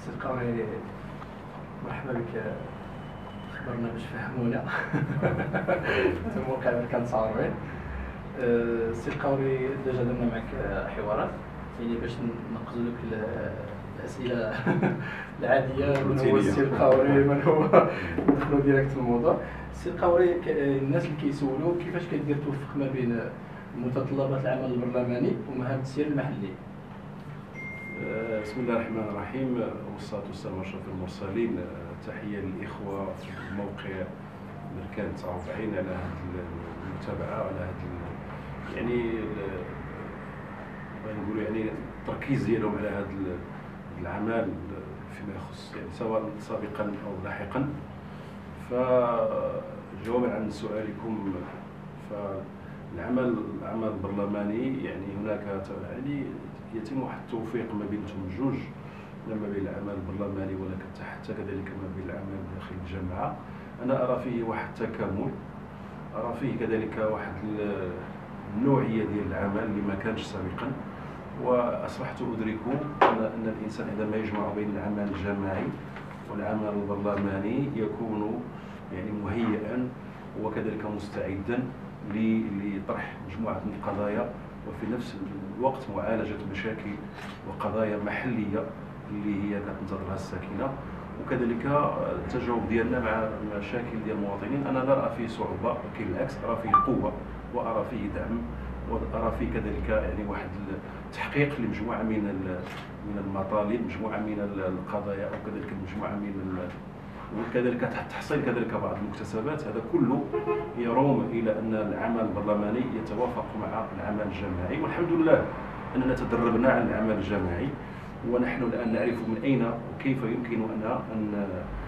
سي القوري، مرحبا بك في برنامج فهمونا. الموقع اللي كنتصاوروا. سي القوري ديجا درنا معك حوارات يعني باش ننقزوا لك الاسئله العاديه، من هو السي القوري، من هو ندخلوا ديريكت في الموضوع. السي القوري، الناس اللي كيسولوا كيفاش كدير توفق ما بين متطلبات العمل البرلماني ومهام التسيير المحلي؟ بسم الله الرحمن الرحيم، والصلاة والسلام على أشرف المرسلين. تحية للإخوة في موقع بركان 49 على هذه المتابعة، على هذا يعني نقولوا يعني التركيز ديالهم على هذا العمل فيما يخص يعني سواء سابقا أو لاحقا. فجوابا عن سؤالكم، فالعمل البرلماني يعني هناك يعني يتم واحد التوفيق ما بينهم الجوج، ما بين العمل البرلماني ولكن حتى كذلك ما بين العمل داخل الجامعة. أنا أرى فيه واحد التكامل، أرى فيه كذلك واحد النوعية ديال العمل اللي ما كانش سابقا، وأصبحت أدرك أن الإنسان عندما يجمع بين العمل الجماعي والعمل البرلماني يكون يعني مهيئا وكذلك مستعدا لطرح مجموعة من القضايا، وفي نفس الوقت معالجة مشاكل وقضايا محلية اللي هي كتنتظرها الساكنة، وكذلك التجاوب ديالنا مع مشاكل ديال المواطنين. أنا لا أرى فيه صعوبة، ولكن بالعكس أرى فيه قوة وأرى فيه دعم، وأرى فيه كذلك يعني واحد التحقيق لمجموعة من المطالب، مجموعة من القضايا، وكذلك مجموعة وكذلك تحصيل كذلك بعض المكتسبات. هذا كله يروم إلى أن العمل البرلماني يتوافق مع العمل الجماعي، والحمد لله أننا تدربنا على العمل الجماعي، ونحن الآن نعرف من أين وكيف يمكننا أن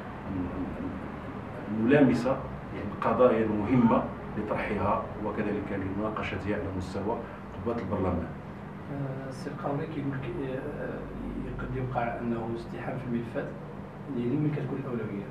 نلامس يعني القضايا المهمة لطرحها وكذلك لمناقشتها على مستوى قوات البرلمان. السي القوري كيقول لك قد يوقع أنه ازدحام في الملفات، يعني من كتكون الأولوية؟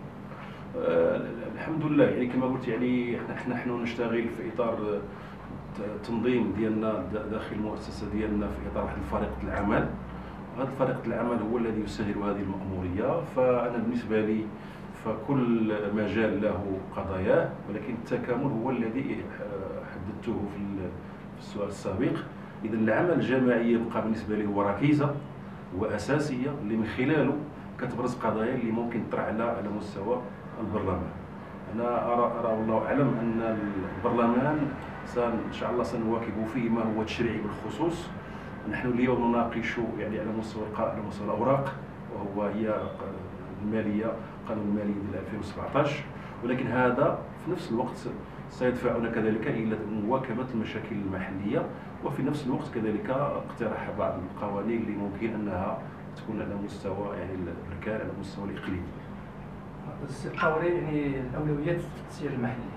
الحمد لله، يعني كما قلت يعني نحن نشتغل في إطار التنظيم ديالنا داخل المؤسسة ديالنا في إطار واحد فريق العمل، وهذا فريق العمل هو الذي يسهل هذه المأمورية. فأنا بالنسبة لي فكل مجال له قضاياه، ولكن التكامل هو الذي حددته في السؤال السابق. إذا العمل الجماعي يبقى بالنسبة لي هو ركيزة وأساسية اللي من خلاله كتبرز قضايا اللي ممكن تطرح على مستوى البرلمان. أنا أرى والله أعلم أن البرلمان إن شاء الله سنواكب فيه ما هو تشريعي بالخصوص. نحن اليوم نناقش يعني على مستوى الأوراق، هي المالية، قانون المالي ديال 2017، ولكن هذا في نفس الوقت سيدفعنا كذلك إلى مواكبة المشاكل المحلية، وفي نفس الوقت كذلك اقتراح بعض القوانين اللي ممكن أنها تكون على مستوى يعني البركان، على مستوى الإقليم. السي القوري، يعني الأولويات في التسيير المحلي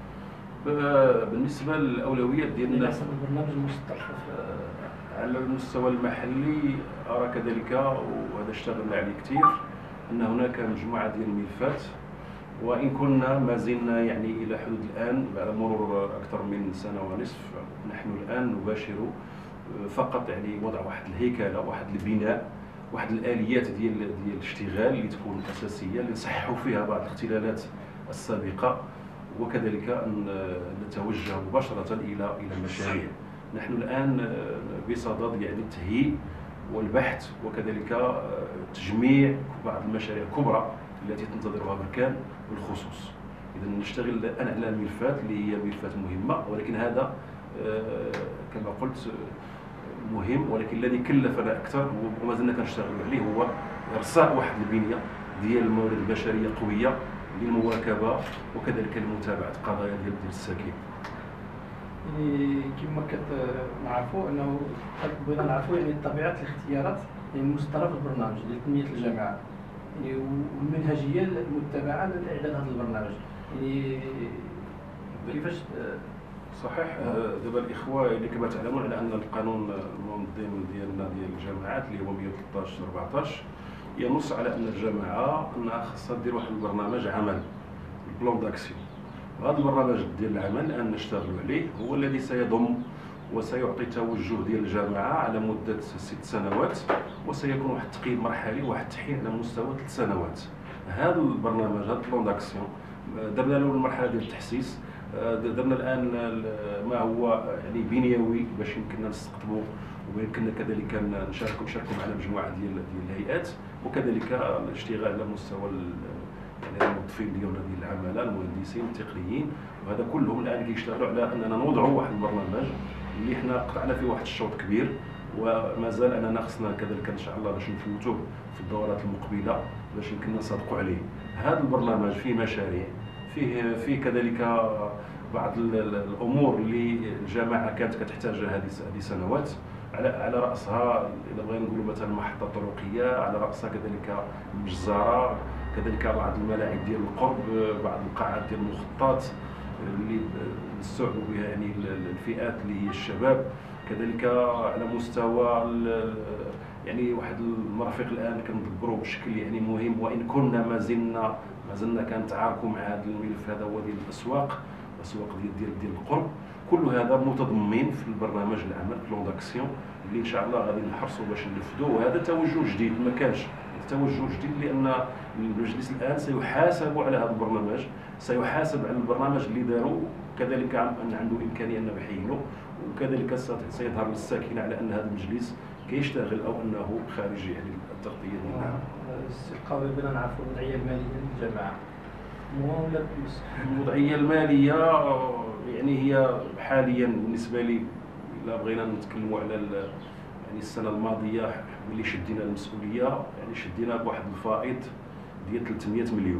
بالنسبة للأولويات ديالنا حسب البرنامج المستقبل على المستوى المحلي، أرى كذلك وهذا اشتغلنا عليه كثير أن هناك مجموعة ديال الملفات، وإن كنا ما زلنا يعني إلى حدود الآن بعد مرور أكثر من سنة ونصف نحن الآن نباشر فقط يعني وضع واحد الهيكلة، واحد البناء، واحد الآليات ديال الاشتغال اللي تكون أساسية لنصححوا فيها بعض الاختلالات السابقة، وكذلك أن نتوجه مباشرة إلى المشاريع. نحن الآن بصدد يعني التهيئ والبحث وكذلك تجميع بعض المشاريع الكبرى التي تنتظرها بركان بالخصوص. إذا نشتغل الآن على الملفات اللي هي ملفات مهمة، ولكن هذا كما قلت مهم، ولكن الذي كلفنا أكثر وما زلنا كنشتغلوا عليه هو إرساء واحد البنية ديال الموارد البشرية قوية للمواكبة وكذلك لمتابعة القضايا ديال الساكن. يعني كما كنعرفوا انه بغينا نعرفوا يعني طبيعه الاختيارات يعني المسطره في البرنامج ديال تنميه الجامعه، يعني والمنهجيه المتبعه لاعداد هذا البرنامج، يعني كيفاش؟ صحيح. دابا الاخوه اللي كما تعلمون على ان القانون المنظم ديالنا ديال الجامعات اللي هو 113/14 ينص على ان الجامعه انها خاصها دير واحد البرنامج عمل، البلان داكسيون. هذا البرنامج ديال العمل الان نشتغلوا عليه هو الذي سيضم وسيعطي توجه ديال الجامعه على مده 6 سنوات، وسيكون واحد التقييم مرحلي وواحد التحيين على مستوى 3 سنوات. هذا البرنامج، هذا البلان داكسيون، درنا له المرحله ديال التحسيس، درنا الان ما هو يعني بنيوي باش يمكننا نستقطبوا ويمكننا كذلك نشاركوا معنا مجموعه ديال الهيئات، وكذلك الاشتغال على مستوى يعني الموظفين ديالنا ديال العماله، المهندسين التقنيين، وهذا كلهم الان كيشتغلوا على اننا نوضعوا واحد البرنامج اللي حنا قطعنا فيه واحد الشوط كبير، ومازال اننا خصنا كذلك ان شاء الله باش نفوتوه في الدورات المقبله باش يمكننا نصادقوا عليه. هذا البرنامج فيه مشاريع، فيه كذلك بعض الامور اللي الجامعه كانت كتحتاجها هذه سنوات، على راسها اذا بغينا نقولوا مثلا محطه طرقيه، على راسها كذلك المجزره، كذلك بعض الملاعب ديال القرب، بعض القاعات ديال المخطط اللي نستوعبوا بها يعني الفئات اللي هي الشباب، كذلك على مستوى يعني واحد المرافق الان كندبروا بشكل يعني مهم، وان كنا ما زلنا كنتعاركوا مع هذا الملف هذا هو ديال الاسواق ديال القرب. كل هذا متضمن في البرنامج العمل بلان داكسيون اللي ان شاء الله غادي نحرصوا باش ننفذوه. وهذا توجه جديد، ما كانش توجه جديد لان المجلس الان سيحاسب على هذا البرنامج، سيحاسب على البرنامج اللي داروا، كذلك ان عنده امكانيه انه يحيله، وكذلك سيظهر للساكنه على ان هذا المجلس كيشتغل او انه خارج يعني التغطيه ديالنا. السي القاضي بغينا نعرفوا الوضعيه الماليه للجامعه ولا بلوس؟ الوضعيه الماليه يعني هي حاليا بالنسبه لي، الا بغينا نتكلموا على يعني السنه الماضيه ملي شدينا المسؤوليه، يعني شدينا بواحد الفائض ديال 300 مليون،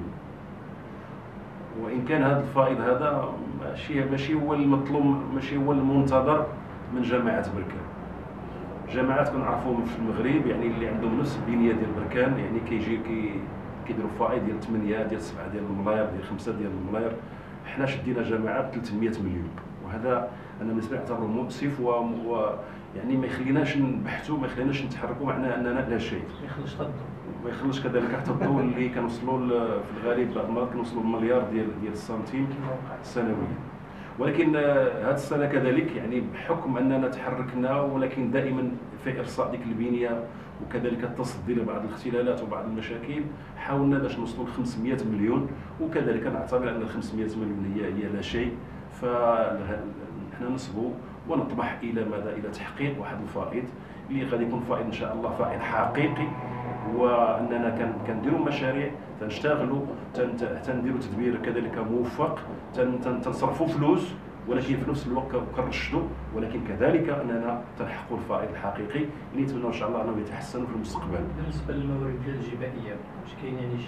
وان كان هذا الفائض هذا ماشي هو المطلوب، ماشي هو المنتظر من جامعه بركان. جامعات كنعرفوهم في المغرب يعني اللي عندهم نفس البنيه ديال بركان، يعني كيديروا فائض ديال 8 ديال 7 ديال الملاير ديال 5 ديال الملاير. حنا شدينا جامعات ب 300 مليون، وهذا انا بالنسبه لي اعتبره مؤسف يعني ما يخليناش نبحثوا، ما يخليناش نتحركوا، معناه اننا لا شيء، ما يخليش كذلك حتى الضوء اللي كنوصلوا في الغالب بعض المرات كنوصلوا لمليار ديال السنتيم سنويا. ولكن هذه السنه كذلك يعني بحكم اننا تحركنا، ولكن دائما في ارصاء ديك البنيه وكذلك التصدي لبعض الاختلالات وبعض المشاكل، حاولنا باش نوصلوا ل 500 مليون، وكذلك نعتبر ان ال 500 مليون هي لا شيء. فنحن نصبوا ونطمح الى ماذا؟ الى تحقيق واحد الفائض اللي غادي يكون فائض ان شاء الله فائض حقيقي، واننا كنديروا مشاريع، تنشتغلوا، تنديروا تدبير كذلك موفق، تنصرفوا فلوس، ولكن في نفس الوقت كنرشدوا، ولكن كذلك اننا تنحققوا الفائض الحقيقي اللي نتمنوا ان شاء الله انه يتحسن في المستقبل. بالنسبه للموارد الجبائيه، واش كاين يعني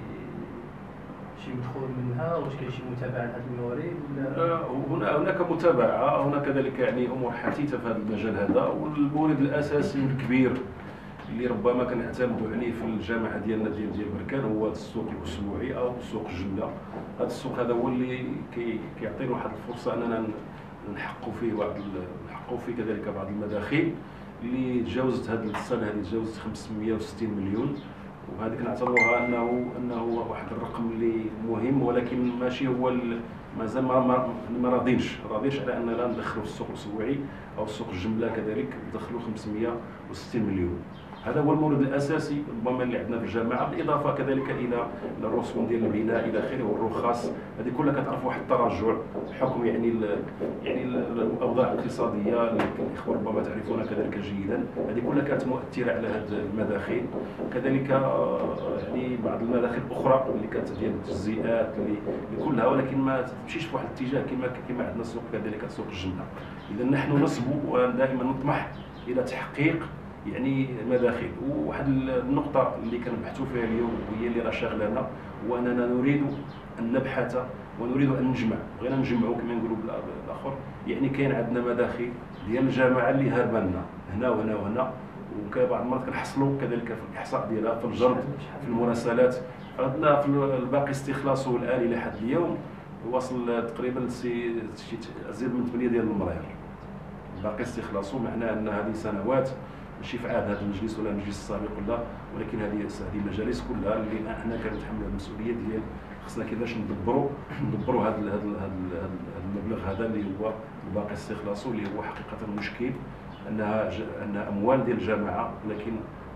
شي مدخول منها؟ واش كاين شي متابعه لهذه الموارد؟ هناك متابعه، هناك كذلك يعني امور حثيثه في هذا المجال هذا. والمورد الاساسي الكبير اللي ربما كنعتمدوا عليه في الجامعه ديالنا ديال بركان هو السوق الاسبوعي او سوق الجمله. هذا السوق هذا هو اللي كيعطينا واحد الفرصه اننا نحققوا فيه كذلك بعض المداخيل اللي تجاوزت هذه السنه، هذه تجاوزت 560 مليون، وهذه كنعتبروها انه واحد الرقم اللي مهم، ولكن ماشي هو مازال ما راضينش على اننا ندخلوا في السوق الاسبوعي او السوق الجمله كذلك ندخلوا 560 مليون. هذا هو المورد الاساسي ربما اللي عندنا في الجامعه، بالاضافه كذلك الى الرسوم ديال البناء الى اخره والرخص. هذه كلها كتعرف واحد التراجع بحكم يعني الاوضاع الاقتصاديه اللي الاخوه ربما تعرفونها كذلك جيدا. هذه كلها كانت مؤثره على هذه المداخيل. كذلك يعني بعض المداخيل الاخرى اللي كانت ديال التجزئات اللي كلها، ولكن ما تمشيش في واحد الاتجاه كما عندنا السوق كذلك سوق الجمله. اذا نحن نصبوا ودائما نطمح الى تحقيق يعني مداخيل. وواحد النقطة اللي كنبحثوا فيها اليوم وهي اللي راه شاغلانا، هو اننا نريد ان نبحث ونريد ان نجمع، بغينا نجمعوا كما نقولوا بالاخر، يعني كاين عندنا مداخيل ديال الجامعة اللي هاربه لنا هنا وهنا وهنا، وكبعض المرات كنحصلوا كذلك في الاحصاء ديالها في الجرد في المراسلات. عندنا في الباقي استخلاصه الان الى حد اليوم وصل تقريبا زيد من 8 ديال الملاير باقي استخلاصه. معناه ان هذه سنوات ماشي في عهد هذا المجلس ولا المجلس السابق ولا، ولكن هذه المجالس كلها اللي احنا كنتحملوا المسؤوليه ديال خصنا كيفاش ندبروا هذا المبلغ هذا اللي هو باقي استخلاصه، اللي هو حقيقه مشكل. انها اموال ديال الجامعه، لكن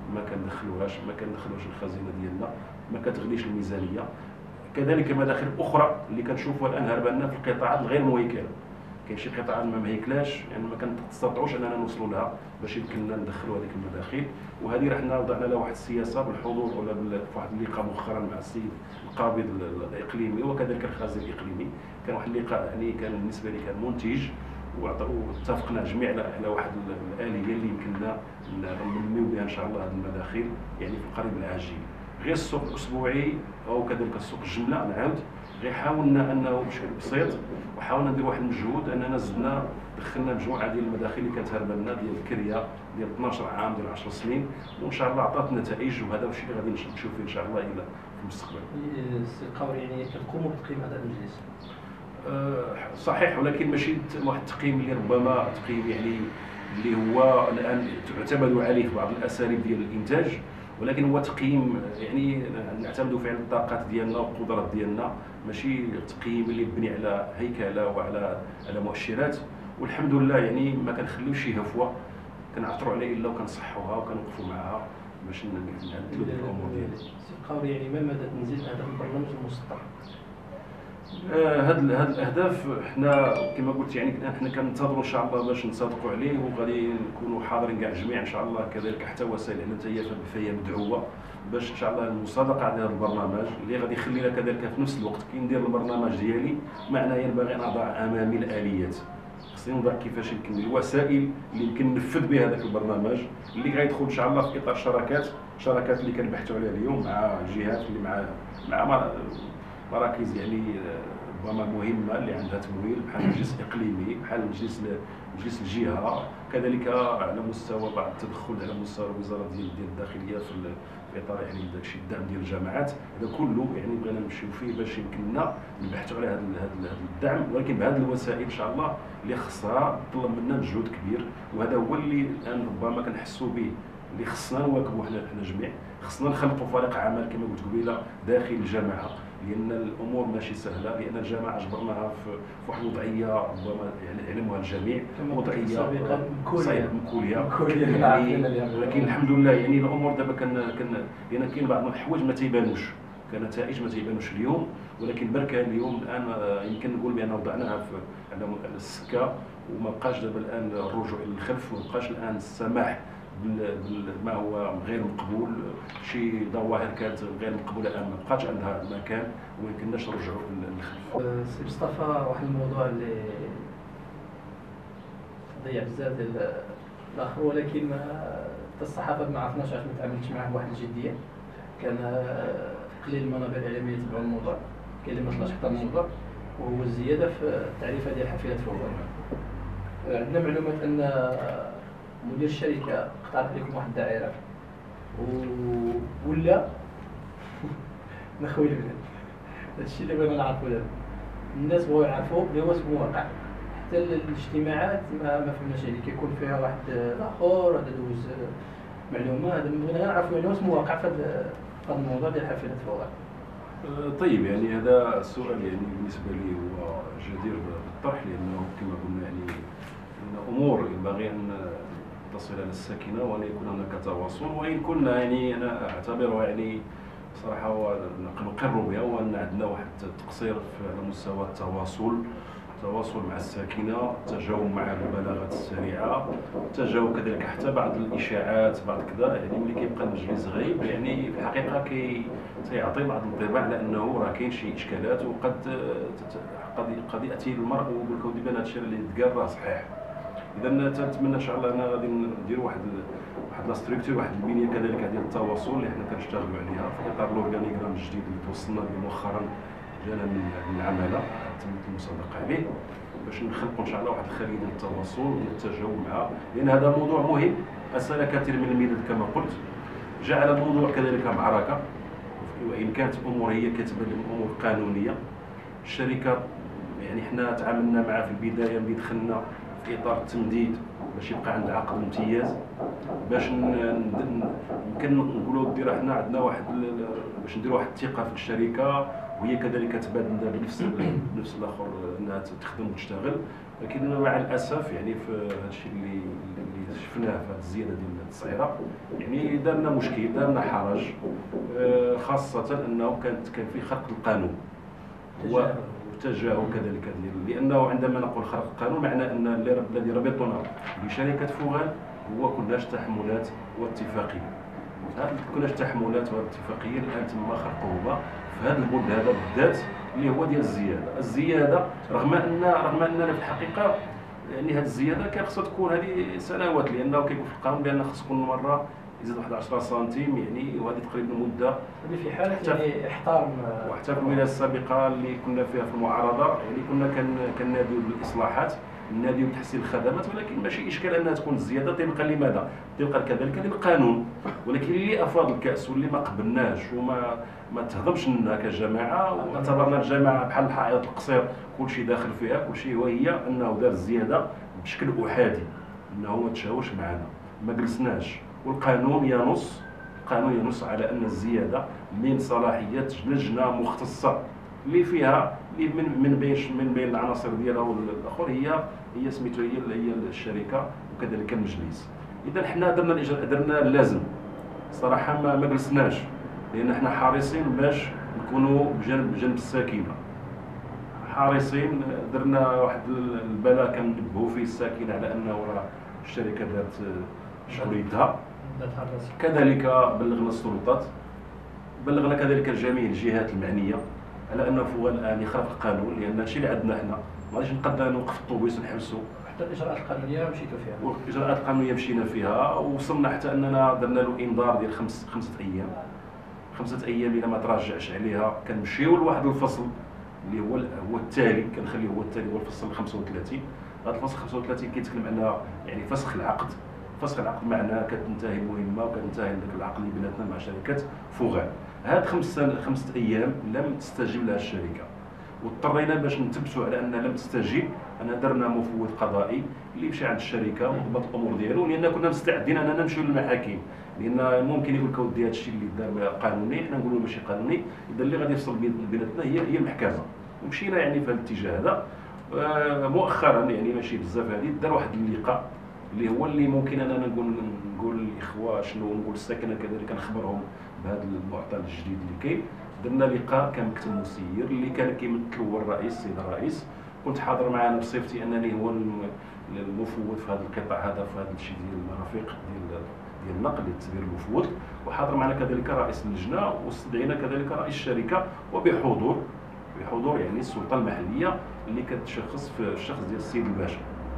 ما كندخلوهاش الخزينه ديالنا، ما كتغليش الميزانيه. كذلك مداخل اخرى اللي كنشوفوها الان هربانه في القطاعات الغير مهيكله. كاين شي قطاعات ما مهيكلاش، يعني ما كنستطيعوش اننا نوصلوا لها باش يمكننا ندخلوا هذيك المداخل. وهذه رحنا وضعنا لها واحد السياسه بالحضور ولا بواحد اللقاء مؤخرا مع السيد القابض الاقليمي وكذلك الخازن الاقليمي. كان واحد اللقاء يعني كان بالنسبه لي كان منتج، واتفقنا جميع على واحد الاليه اللي يمكننا ننميو بها ان شاء الله هذه المداخل يعني في القريب العاجل. غير السوق الاسبوعي او كذلك السوق الجمله نعاود غير حاولنا انه بشكل بسيط، وحاولنا ندير واحد المجهود اننا زدنا دخلنا مجموعه ديال المداخل اللي كانت هربانه ديال الكريه ديال 12 عام ديال 10 سنين، وان شاء الله عطات نتائج، وهذا الشيء اللي غادي نشوف فيه ان شاء الله الى في المستقبل. السي القوري يعني كتقوموا بتقييم هذا المجلس؟ صحيح، ولكن ماشي واحد التقييم اللي ربما تقييم يعني اللي هو الان تعتمد عليه في بعض الاساليب ديال الانتاج، ولكن هو تقييم يعني نعتمدوا فيه على الطاقات ديالنا والقدرات ديالنا، ماشي تقييم اللي مبني على هيكله وعلى مؤشرات. والحمد لله يعني ما كنخليوش شي هفوه، كنعثروا عليه الا وكنصحوها وكنوقفوا معها باش نعدلوا الامور ديالنا. السي القوري يعني ما مدى تنزيل هذا البرنامج المسطح؟ هاد الاهداف حنا كما قلت يعني حنا كننتظروا ان شاء الله باش نصادقوا عليه، وغادي نكونوا حاضرين كاع الجميع ان شاء الله، كذلك حتى وسائل الاعلام فهي مدعوه باش ان شاء الله المصادقه على هذا البرنامج اللي غادي يخلينا كذلك في نفس الوقت كي ندير البرنامج ديالي معناها باغي نضع امامي الاليات، خصني نضع كيفاش يمكن الوسائل اللي يمكن ننفذ بها هذاك البرنامج اللي غيدخل ان شاء الله في اطار شراكات اللي كنبحثوا عليها اليوم مع جهات اللي مع مراكز يعني ربما مهمه اللي عندها تمويل بحال المجلس الاقليمي، بحال مجلس الجهه، كذلك على مستوى بعض التدخل على مستوى الوزاره ديال الداخليه في اطار يعني داكشي الدعم ديال الجامعات. هذا كله يعني بغينا نمشيو فيه باش يمكننا نبحثوا على هذا الدعم، ولكن بهذه الوسائل ان شاء الله اللي خصها تطلب منا مجهود كبير، وهذا هو اللي الان ربما كنحسوا به اللي خصنا نواكبوا حنا جميع. خصنا نخلقوا فريق عمل كما قلت قبيله داخل الجامعه، لان الامور ماشي سهله، لان الجامعه اجبرناها في واحد الوضعيه ربما يعلمها الجميع، وضعيه صعيبه مكوليه يعني، ولكن الحمد لله يعني الامور دابا لان كاين بعض الحوايج ما تيبانوش كنتائج ما تيبانوش اليوم، ولكن بركه اليوم الان يمكن نقول بان وضعناها على السكه، وما بقاش دابا الان الرجوع الى الخلف، وما بقاش الان السماح ما هو غير مقبول، شي ظواهر كانت غير مقبوله الان ما بقاتش عندها مكان وما يمكنناش نرجعوا للخلف. سي مصطفى، واحد الموضوع اللي ضيع بزاف ديال الاخر، ولكن الصحافه ما عرفناش علاش ما تعاملتش معاه بواحد الجديه. كان قليل المنابر الاعلاميه تبعوا الموضوع، كاين اللي ما طلعش حتى الموضوع، وهو الزياده في التعريفه ديال حافله فوق. عندنا معلومات ان مدير الشركه اقترح لكم واحد الدائره ولا نخوي البلاد. هادشي اللي بغينا نعرفو دابا، الناس بغاو يعرفوا اللي هو اسمه واقع. حتى الاجتماعات ما فهمناش يعني كيكون فيها واحد الاخر هذا دوز معلومات، بغينا نعرفوا يعني اسمه واقع في هذا الموضوع ديال حافله فوق. طيب يعني هذا السؤال يعني بالنسبه لي هو جدير بالطرح، لانه كما قلنا يعني ان امور ينبغي ان تصل الى السكينه وان يكون هناك تواصل، وان كنا يعني انا اعتبرها يعني صراحه نقر بها، وان عندنا واحد التقصير على مستوى التواصل مع الساكنه، التجاوب مع المبالغات السريعه، التجاوب كذلك حتى بعض الاشاعات بعض كذا، يعني ملي كيبقى المجلس غايب يعني في الحقيقه تيعطي بعض الانطباع على انه راه كاين شي اشكالات، وقد قد ياتي المرء ويقول لك دابا هذا الشيء اللي تقال راه صحيح. اذا تنتمنى ان شاء الله انا غادي ندير واحد لا ستركتور، واحد البنيه كذلك ديال التواصل اللي حنا كنشتغلوا عليها في اطار الاورغانيغرام الجديد اللي توصلنا به مؤخرا جانا من العماله تمت المصادقه عليه، باش نخلقوا ان شاء الله واحد الخليه ديال التواصل والتجاوب معها، لان هذا موضوع مهم اسال كثير من المدد كما قلت، جعل الموضوع كذلك معركه، وان كانت امور هي كتبان امور قانونيه. الشركه يعني حنا تعاملنا معها في البدايه ملي دخلنا في اطار التمديد باش يبقى عند عقد امتياز، باش يمكن نقولوا حنا عندنا واحد باش نديروا واحد الثقه في الشركه وهي كذلك تبادل بنفس الاخر انها تخدم وتشتغل. لكن مع الاسف يعني في هذا الشيء اللي شفناه في هذه الزياده ديال التسعيره يعني دارنا مشكل، دارنا حرج، خاصه انه كان في خرق القانون وتجاهل كذلك لانه عندما نقول خرق القانون معنى ان الذي ربطنا بشركه فوغال هو كلش تحملات واتفاقيه. كلش تحملات واتفاقيه الان تم خرقهما في هذا البند هذا بالذات اللي هو ديال الزياده رغم اننا في الحقيقه يعني هذه الزياده كان خصها تكون هذه سنوات، لانه كيقول في القانون بان خص كل مره يزيد واحد 10 سنتيم يعني، وهذه تقريبا مده هذه في حاله يعني احترام. وحتى في الولايات السابقه اللي كنا فيها في المعارضه يعني كنا كنناديو بالاصلاحات، نناديو بتحسين الخدمات، ولكن ماشي اشكال انها تكون الزياده طبقا لماذا؟ طبقا كذلك للقانون. ولكن اللي افاض الكاس واللي ما قبلناش ما تهضمش لنا كجماعه، واعتبرنا الجماعه بحال الحائط القصير كل شيء داخل فيها كل شيء، وهي انه دار الزياده بشكل احادي، انه ما تشاورش معنا، ما جلسناش. والقانون ينص على ان الزياده من صلاحيات لجنه مختصه اللي فيها من بين العناصر ديالها والاخر هي سميتو هي الشركه وكذلك المجلس. اذا حنا درنا اللازم صراحه، ما جلسناش، لان حنا حريصين باش نكونوا بجنب الساكنه، حريصين درنا واحد البلاء كنبهوا فيه الساكنه على انه راه الشركه دارت شغليتها. كذلك بلغنا السلطات، بلغنا كذلك جميع الجهات المعنيه على انه فوغال الان يخرق القانون، لان الشيء اللي عندنا حنا ما غاديش نقدر نوقف الطوبيس ونحبسوا. حتى الاجراءات القانونيه مشيتوا فيها. والاجراءات القانونيه مشينا فيها، ووصلنا حتى اننا درنا له انذار ديال خمسة ايام. 5 ايام الا ما تراجعش عليها كنمشيو لواحد الفصل اللي هو التالي، كنخليه هو التالي، هو الفصل 35. هذا الفصل 35 كيتكلم على يعني فسخ العقد. فسخ العقد معناه كتنتهي المهمه وكتنتهي داك العقد اللي بيناتنا مع شركه فوغال. هاد 5 ايام لم تستجب لها الشركه، واضطرينا باش نتبسوا على انها لم تستجيب. انا درنا مفوض قضائي اللي مشى عند الشركه وضبط الامور ديالو، لان كنا مستعدين اننا نمشيو للمحاكم، لان ممكن يقول لك اودي هذا الشيء اللي دار قانوني، حنا نقولوا ماشي قانوني، اذا اللي غادي يفصل بيناتنا هي المحكمه. ومشينا يعني في هذا الاتجاه هذا. مؤخرا يعني ماشي بزاف هذه دار واحد اللقاء اللي هو اللي ممكن اننا نقول للاخوه شنو، نقول الساكنه كذلك نخبرهم بهذا المعطى الجديد اللي كاين. درنا لقاء كان مكتب مسير اللي كان كيمثل هو الرئيس، السيد الرئيس. كنت حاضر معنا بصفتي انني هو المفوض في هذا القطاع هذا، في هذا الشيء ديال المرافق ديال النقل للتدبير المفوض. وحاضر معنا كذلك رئيس اللجنه، واستدعينا كذلك رئيس الشركه، وبحضور يعني السلطه المحليه اللي كتشخص في الشخص ديال السيد الباشا.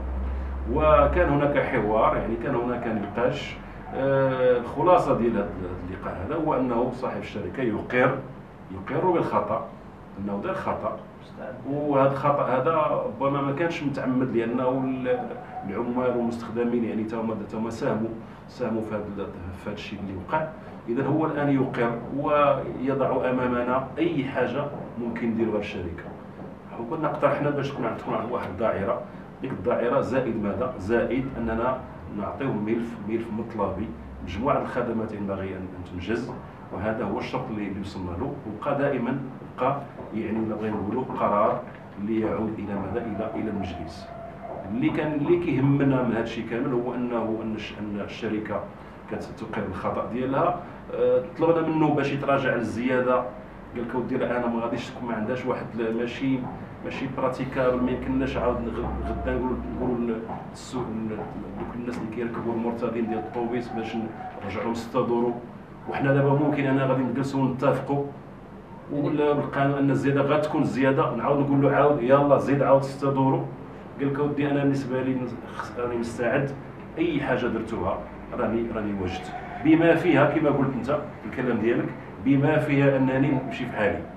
وكان هناك حوار، يعني كان هناك نقاش. الخلاصه ديال هذا اللقاء هذا هو انه صاحب الشركه يقر بالخطا، انه دار خطا، وهذا الخطا هذا ربما ما كانش متعمد، لانه العمال والمستخدمين يعني تما ساهموا في هذا الشيء اللي وقع. اذا هو الان يقر ويضع امامنا اي حاجه ممكن نديروها الشركه. وكنا اقترحنا باش تكون عندنا واحد الدائره، ديك الدائره زائد ماذا؟ زائد اننا نعطيهم ملف مطلبي مجموعه الخدمات ينبغي ان تنجز، وهذا هو الشرط اللي وصلنا له. وبقى دائما يعني نبغي نقولوا قرار اللي يعود الى ماذا؟ الى المجلس. اللي كيهمنا من هذا الشيء كامل هو ان الشركه كتقر بالخطا ديالها. طلبنا منه باش يتراجع على الزياده، قال لك اودي انا ما غاديش تكون، ما عندهاش واحد ماشي براتيكابل، ما يمكنناش عاود غدا نقولوا السوق دوك الناس اللي كيركبوا المرتدين ديال الطوبيس باش نرجعوا لهم 6 دورو. وحنا دابا ممكن انا غادي نجلسوا ونتفقوا ولا بالقانون ان الزياده غتكون الزياده، نعاود نقول له عاود يلاه زيد عاود 6 دورو. قال لك اودي انا بالنسبه لي راني مستعد، اي حاجه درتوها راني وجدت بما فيها كما قلت انت في الكلام ديالك، بما فيها انني نمشي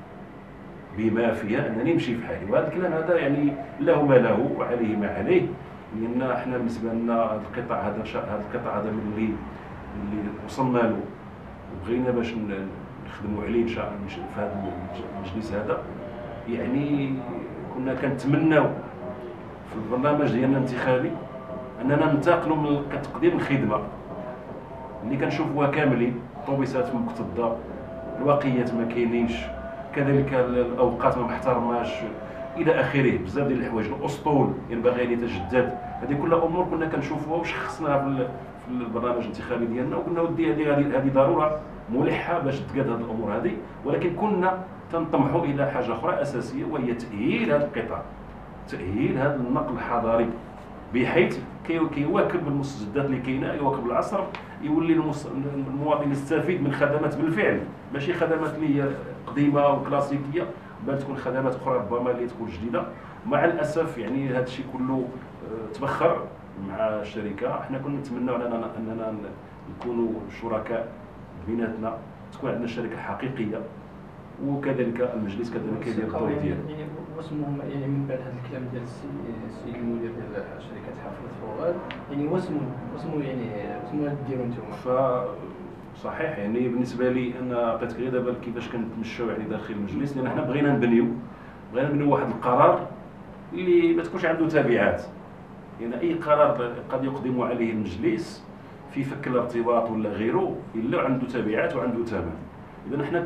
في حالي. وهذا الكلام هذا يعني له ما له وعليه ما عليه، لان احنا بالنسبه لنا هذا القطاع هذا من اللي وصلنا له وبغينا باش نخدموا عليه ان شاء الله في هذا المجلس هذا. يعني كنا كنتمناو في البرنامج ديالنا الانتخابي اننا ننتقلوا من تقديم الخدمه اللي كنشوفوها كاملين، الطوبيسات مكتظه، الواقيات ما كاينينش، كذلك الاوقات ما محترماش الى اخره. بزاف ديال الحوايج، الاسطول ينبغي ان يتجدد. هذه كلها امور كنا كنشوفوها وشخصناها في البرنامج الانتخابي ديالنا، وقلنا ودي هذه ضروره ملحه باش تقاد هذه الامور هذه. ولكن كنا تنطمحوا الى حاجه اخرى اساسيه، وهي تاهيل هذا القطاع، تاهيل هذا النقل الحضاري، بحيث كيواكب المستجدات اللي كاينه، يواكب العصر، يولي المواطن يستفيد من خدمات بالفعل، ماشي خدمات اللي هي قديمه وكلاسيكيه، بل تكون خدمات اخرى ربما اللي تكون جديده. مع الاسف يعني هذا الشيء كله تبخر مع الشركه. حنا كنا نتمنوا اننا نكونوا شركاء بيناتنا، تكون عندنا شركه حقيقيه، وكذلك المجلس كذلك يدير الدور ديالو. يعني واسمهم يعني من بعد هذا الكلام ديال السيد المدير ديال شركه حافظ فؤاد، يعني واسمو يعني واسمو ديروا نتوما. صحيح، يعني بالنسبه لي انا عطيتك غير دابا كيفاش كنتمشاو يعني داخل المجلس، لان حنا بغينا نبنيو واحد القرار اللي ما تكونش عنده تبعات. يعني اي قرار قد يقدم عليه المجلس في فك الارتباط ولا غيره الا عنده تبعات وعنده ثمن. اذا حنا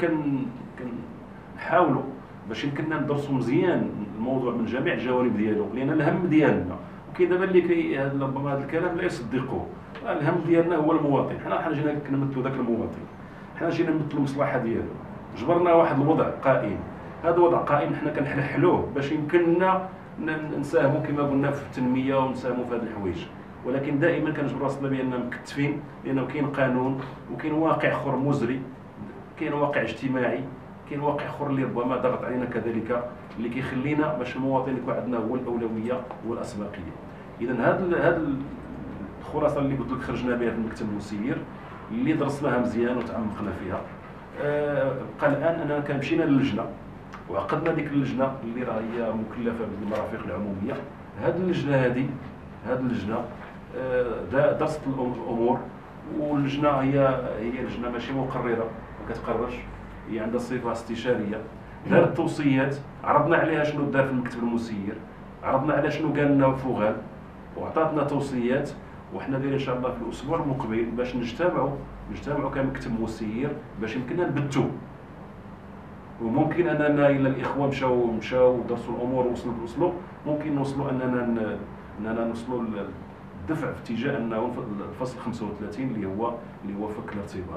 كنحاولوا باش يمكننا ندرسوا مزيان الموضوع من جميع الجوانب ديالو، لان الهم ديالنا وكاين دابا اللي ربما هذا الكلام لا يصدقوه، الهم ديالنا هو المواطن. حنا جينا كنمثلوا ذاك المواطن، حنا جينا نمثلوا المصلحه ديالو. جبرنا واحد الوضع قائم، هذا وضع قائم حنا كنحلحلوه باش يمكننا نساهموا كما قلنا في التنميه ونساهموا في هذه الحوايج. ولكن دائما كنجبر راسنا باننا مكتفين، لانه كاين قانون وكاين واقع اخر مزري، كاين واقع اجتماعي، كاين واقع اخر اللي ربما ضغط علينا كذلك، اللي كيخلينا باش المواطن يكون عندنا هو الاولويه والاسبقيه. اذا هذا الخلاصه اللي قلت لك خرجنا بها في المكتب المسير، اللي درسناها مزيان وتعمقنا فيها. بقى الان اننا كنمشينا للجنه وعقدنا ديك اللجنه اللي راه هي مكلفه بالمرافق العموميه. هذه اللجنه درست الامور، واللجنه هي لجنه ماشي مقرره، ما كتقررش، هي عندها صفه استشاريه. دارت توصيات، عرضنا عليها شنو دار في المكتب المسير، عرضنا على شنو قال لنا فوغال، وعطاتنا توصيات. وحنا دايرين ان شاء الله في الاسبوع المقبل باش نجتمعوا كمكتب مسير باش يمكننا نبتوا. وممكن اننا الى الاخوه مشاو ودرسوا الامور ووصلوا ممكن نوصلوا اننا نوصلوا الدفع في اتجاه انه الفصل 35 اللي هو فك الارتباط.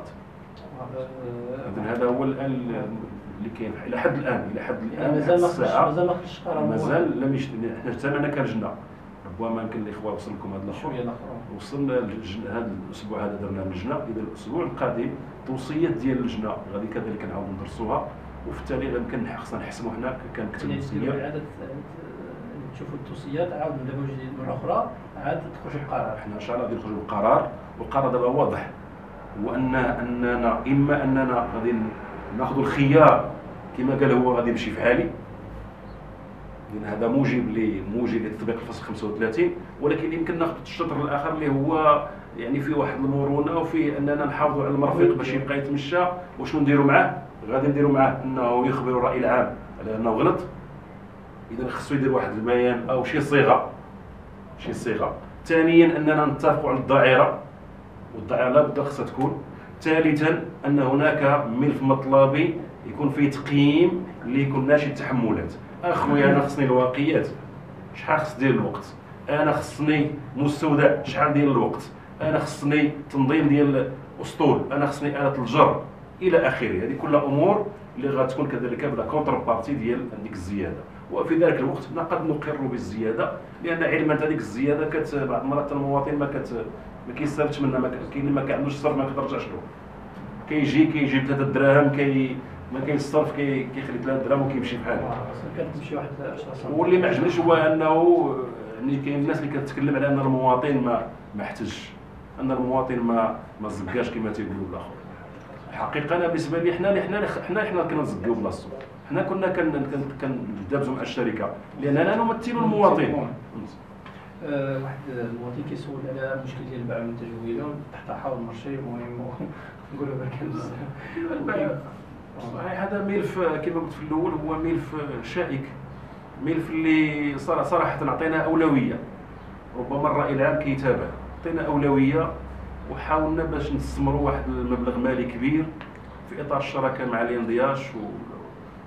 اذا هذا هو الان اللي كاين الى حد الان مازال ما خرجش قرار، مازال لم حنا اجتمعنا كلجنه. ربما يمكن الاخوه وصل لكم هذا الاخر، وصلنا هذا الاسبوع هذا درنا اللجنه. اذا الاسبوع القادم توصيات ديال اللجنه غادي كذلك نعاودوا ندرسوها، وفي التالي يمكن خصنا نحسموا هنا كمكتب مسير. تشوفوا التوصيات عاود نديروا جديد مره اخرى، عاد تخرجوا بقرار. حنا ان شاء الله غادي نخرجوا بقرار، والقرار دابا واضح، هو اننا اما اننا غادي ناخذوا الخيار كما قال هو غادي يمشي فعالي، لان هذا موجب لتطبيق الفصل 35، ولكن يمكن ناخذ الشطر الاخر اللي هو يعني فيه واحد المرونه، وفيه اننا نحافظوا على المرافق باش يبقى يتمشى. وشنو نديروا معاه؟ غادي نديروا معاه انه يخبر الراي العام على انه غلط. اذا خصو يدير واحد البيان او شي صيغه. ثانيا اننا نتفقوا على الدائره، والدائره لابد خصها تكون. ثالثا ان هناك ملف مطلبي يكون فيه تقييم اللي يكون ناشي التحملات. اخويا انا خصني الواقيات، شحال خص ديال الوقت، انا خصني مستودع شحال ديال الوقت، انا خصني تنظيم ديال اسطول، انا خصني آلة الجر الى اخره. هذه كلها امور اللي غتكون كذلك بلا كونتر بارتي ديال هذيك الزياده. وفي ذلك الوقت قد نقر بالزياده، لان علما هذيك الزياده بعض المرات المواطن ما كيستافدش منها، كاين اللي ما كيعندوش الصرف ما كترجعش له، كيجي ب 3 دراهم ما كاين الصرف كيخلي 3 دراهم وكيمشي بحاله. كتمشي واحد 10 سنوات. واللي ما عجبنيش هو انه يعني كاين الناس اللي كتتكلم على ان المواطن ما احتاجش، ان المواطن ما زكاش كما تيقولوا الاخر. الحقيقه انا بالنسبه لي حنا كنزكيو بلاصتو، حنا كنا كندابزوا مع الشركه لاننا نمثلوا المواطن. واحد المواطن كيسول على المشكل ديال البيع والمتجولين تحت حوض المرشي. المهم نقولوا برك صحيح، هذا ملف كما قلت في الاول هو ملف شائك، ملف اللي صراحه عطينا اولويه. ربما الراي العام كيتابع، عطينا اولويه وحاولنا باش نستثمروا واحد المبلغ مالي كبير في اطار الشراكه مع الانضياش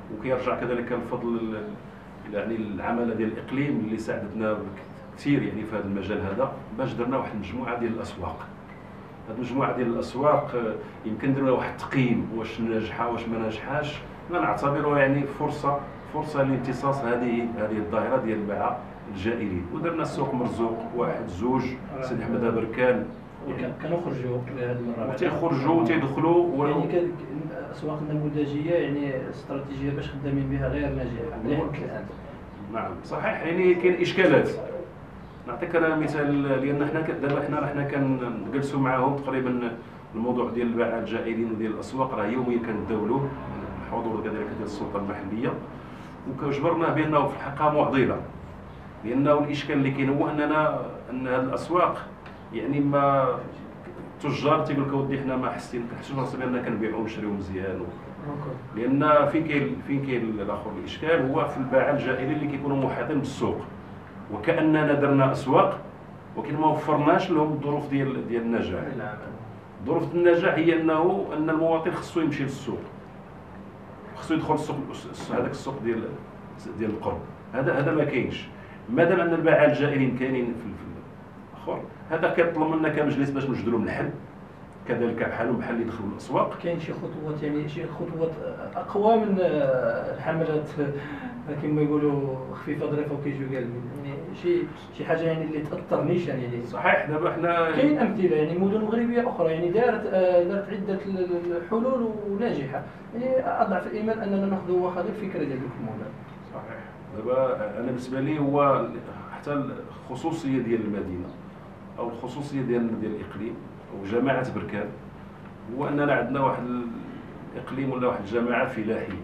وكيرجع كذلك الفضل يعني العمل ديال الاقليم اللي ساعدتنا كثير يعني في هذا المجال هذا، باش درنا واحد المجموعه ديال الاسواق. هذه المجموعه ديال الاسواق يمكن درنا واحد التقييم واش ناجحه واش ما ناجحاش، انا نعتبرها يعني فرصه لامتصاص هذه الظاهره ديال الباعه الجائلين. ودرنا السوق مرزوق واحد زوج سيدي احمد بركان كانوا خرجوا لهذه المره وتيخرجوا وتيدخلوا يعني اسواقنا النموذجيه يعني استراتيجيه باش خدامين بها غير ناجحه الان. نعم صحيح، يعني كاين اشكالات. نعطيك انا مثال، لان حنا دابا حنا كنجلسوا معاهم تقريبا الموضوع ديال الباعه الجائلين وديال الاسواق راه يوميا كنداولوه، الحضور كذلك ديال السلطه المحليه، وكجبرنا بانه في الحقيقه معضله. لانه الاشكال اللي كاين هو ان هذه الاسواق يعني ما التجار تيقول لك اودي حنا ما حسينا كنحسوا راسنا باننا كنبيعوا ونشريو مزيان لان فين كاين الاخر الاشكال هو في الباعه الجائلين اللي كيكونوا محاطين بالسوق، وكاننا درنا اسواق ولكن ما وفرناش لهم الظروف ديال النجاح. ظروف النجاح هي ان المواطن خصو يمشي للسوق، خصو يدخل السوق، هذاك السوق ديال القرب، هذا ما كاينش. مادام ان الباعه الجائلين كاينين في الاخر، هذا كيطلب منا كمجلس باش نوجدوا لهم الحل، كذلك بحال اللي يدخلوا الاسواق. كاين شي خطوات يعني شي خطوات اقوى من الحملات كما يقولوا خفيفه ظريفه وكيجيو قالبين، يعني شي حاجه يعني اللي تاثرنيش يعني. صحيح، دابا حنا كاين امثله يعني مدن مغربيه اخرى يعني دارت عده الحلول وناجحه، يعني اضعف الايمان اننا ناخذوا واخا غير الفكره ديال المدن. صحيح، دابا انا بالنسبه لي هو حتى الخصوصيه ديال المدينه او الخصوصيه ديال الاقليم وجماعه بركان هو اننا عندنا واحد الاقليم ولا واحد الجماعه فلاحيه،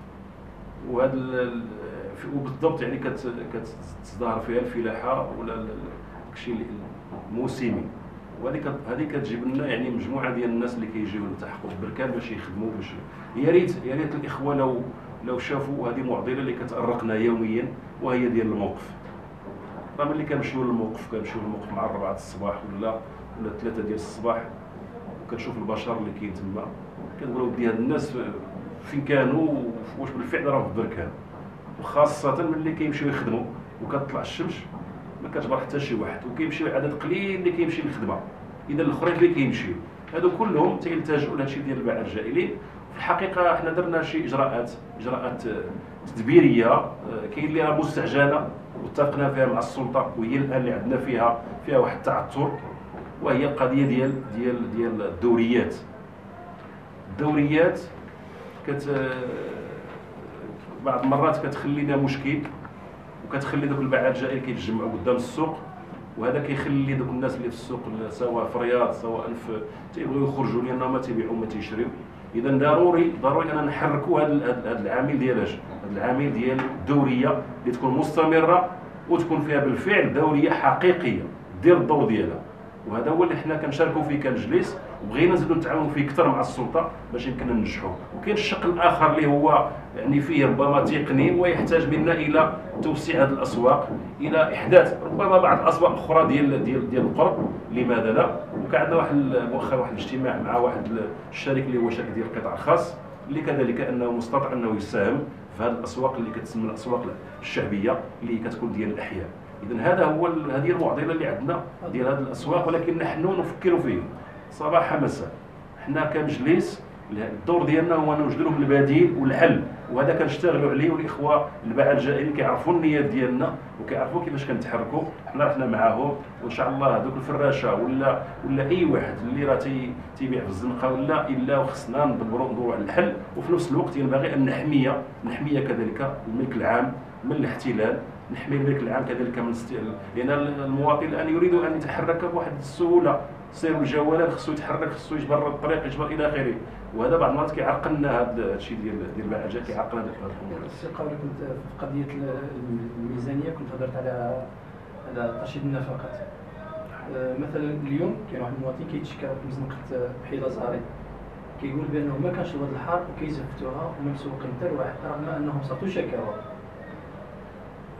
وهذا وبالضبط يعني كتظهر فيها الفلاحه ولا الشيء الموسمي، وهذه كتجيب لنا يعني مجموعه ديال الناس اللي كيجيو يلتحقوا بركان باش يخدموا. باش يا ريت الاخوه لو شافوا هذه معضله اللي كتأرقنا يوميا، وهي ديال الموقف. راه ملي كنمشيو للموقف مع 4 الصباح ولا 3 ديال الصباح، وكتشوف البشر اللي كاين تما، كتقول ودي هاد الناس فين كانوا واش بالفعل راهم في بركان. وخاصه ملي كيمشيو يخدموا وكتطلع الشمس ما كتبر حتى شي واحد، وكيمشيو عدد قليل اللي كيمشي للخدمه، اذا الاخرين اللي كيمشيو هادو كلهم تيلتجؤوا لهادشي ديال الباعه الجائلين. في الحقيقه حنا درنا شي اجراءات تدبيريه كاين اللي راه مستعجله واتفقنا فيها مع السلطه، وهي الان اللي عندنا فيها واحد التعثر، وهي القضيه ديال الدوريات. بعض المرات كتخلينا مشكل، وكتخلي دوك الباعه الجائلين كيتجمعوا قدام السوق، وهذا كيخلي دوك الناس اللي في السوق سواء في الرياض سواء تيبغيو يخرجوا لانهم ما تيبيعوا ما تيشريو. اذا ضروري اننا نحركوا هذا العامل ديال هذا العامل ديال الدوريه اللي تكون مستمره وتكون فيها بالفعل دوريه حقيقيه دير الدور ديالها. وهذا هو اللي حنا كنشاركوا فيه كمجلس، وبغينا نزيدوا نتعاونوا فيه اكثر مع السلطه باش يمكننا ننجحوا. وكاين الشق الاخر اللي هو يعني فيه ربما تقني ويحتاج منا الى توسيع هذه الاسواق، الى احداث ربما بعض الاسواق اخرى ديال القرب، لماذا لا؟ وكان عندنا مؤخرا واحد الاجتماع مع واحد الشريك اللي هو شركه ديال القطاع الخاص، اللي كذلك انه مستطاع انه يساهم في هذه الاسواق اللي كتسمى الاسواق الشعبيه اللي كتكون ديال الاحياء. اذا هذه المعضله اللي عندنا ديال هذه الاسواق، ولكن نحن نفكر فيه صباح مساء. حنا كمجلس الدور ديالنا هو نوجد لهم البديل والحل، وهذا كنشتغلوا عليه، والاخوه الباعه الجائلين كيعرفوا النيات ديالنا وكيعرفوا كيفاش كنتحركوا. حنا معاهم، وان شاء الله هذوك الفراشه ولا اي واحد اللي راه تيبيع في الزنقه الا وخصنا ندوروا على الحل. وفي نفس الوقت ينبغي ان نحمي كذلك الملك العام من الاحتلال، نحمي الملك العام كذلك من لان المواطن الان يريد ان يتحرك بواحد السهوله، سير الجوالات خصو يتحرك، خصو يجبر الطريق، يجبر الى اخره، وهذا بعض المرات كيعرقل لنا هذا الشيء ديال الباعه الجائلين، كيعرقل لنا هذه الامور. السي قولي كنت في قضيه الميزانيه كنت هضرت على ترشيد النفقات. مثلا اليوم كاين واحد المواطن كيتشكى في مزنقه بحيره زهري، كيقول بانه ما كانش الواد الحار وكيزفتوها وما مسوقين حتى لواحد رغم انهم صافوا شكاوى.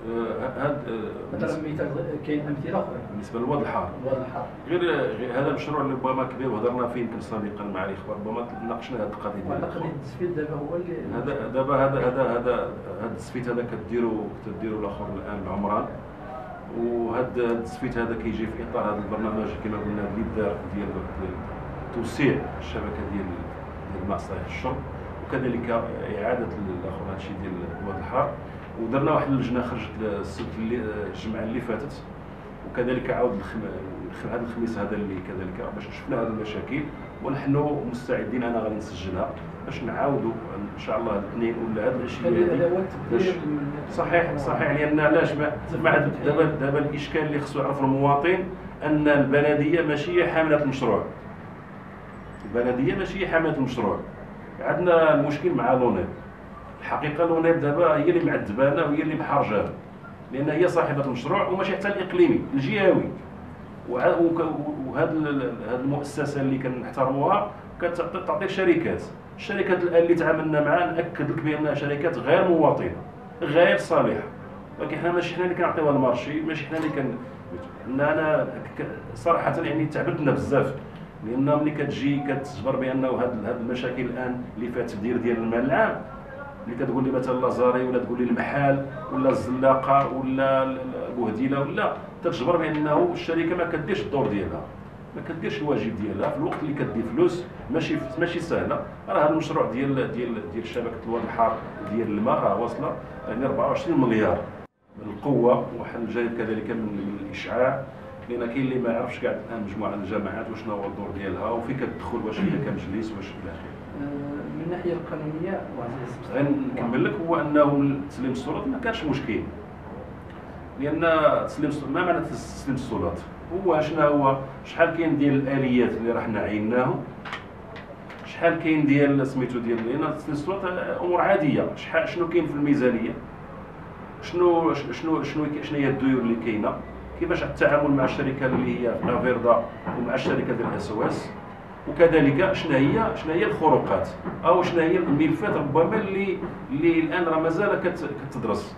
مثلا مثال كاين امثله اخرى بالنسبه للواد الحار. غير هذا المشروع اللي ربما كبير وهضرنا فيه يمكن سابقا مع الاخوان، ربما ناقشنا هذه القضيه ديال التسفيل دابا هو اللي هذا التسفيت هذا كديروا الاخر الان العمران، وهذا التسفيت هذا كيجي في اطار هذا البرنامج كما قلنا اللي دار ديال توسيع الشبكه ديال مصالح الشرب، وكذلك اعاده الاخر هذا الشيء ديال الواد الحار. ودرنا واحد اللجنه خرجت السبت الجمعه اللي فاتت، وكذلك عاود هذا الخميس هذا اللي كذلك باش شفنا هذه المشاكل، ونحن مستعدين. انا غادي نسجلها باش نعاودوا ان شاء الله الاثنين ولا هذه العشيه. صحيح لان علاش دابا الاشكال اللي خصو يعرف المواطن ان البلديه ماشي حامله المشروع. عندنا المشكل مع لونيب. الحقيقه لونيب دابا هي اللي معذبانا وهي اللي محرجانا، لان هي صاحبه المشروع وماشي حتى الاقليمي الجهوي. وهذه المؤسسه اللي كنحترموها كتعطي الشركات الان اللي تعاملنا معها ناكد لك بانها شركات غير مواطنه غير صالحه، ولكن حنا ماشي حنا اللي كنعطيوها المارشي، ماشي حنا اللي انا صراحه يعني تعبتنا بزاف، لان ملي كتجي كتجبر بانه هاد المشاكل الان اللي فيها التبذير ديال المال العام، اللي كتقول لي مثلا لازاري ولا تقول لي المحال ولا الزلاقه ولا بوهديله ولا تتجبر بانه الشركه ما كديرش الدور ديالها، ما كديرش الواجب ديالها في الوقت اللي كدير فلوس ماشي سهله. راه هذا المشروع ديال شبكه الواد الحار ديال الماء راه واصله يعني 24 مليار من القوه، وواحد الجانب كذلك من الاشعاع، لان كاين اللي ما يعرفش كاع الان مجموعه الجامعات وشنو هو الدور ديالها وفين كتدخل، واش هي كمجلس واش الى اخره. من الناحيه القانونيه غنكمل لك، هو انه تسليم السلطات ما كانش مشكل، لان ما معنى تسليم السلطات؟ هو شحال كاين ديال الاليات اللي راح عيناهم، شحال كاين ديال سميتو ديال لان تسليم السلطات امور عاديه، شنو كاين في الميزانيه، شنو هي الديون اللي كاينه، كيفاش التعامل مع الشركه اللي هي افيردا ومع الشركه ديال اس، وكذلك شنو هي الخروقات او شنو هي الملفات ربما اللي الان راه مازال كتدرس.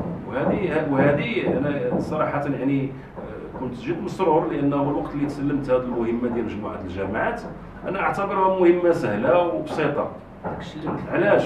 وهذه انا صراحه يعني كنت جد مسرور، لانه الوقت اللي تسلمت هذه المهمه ديال مجموعه الجامعات انا اعتبرها مهمه سهله وبسيطه. علاش؟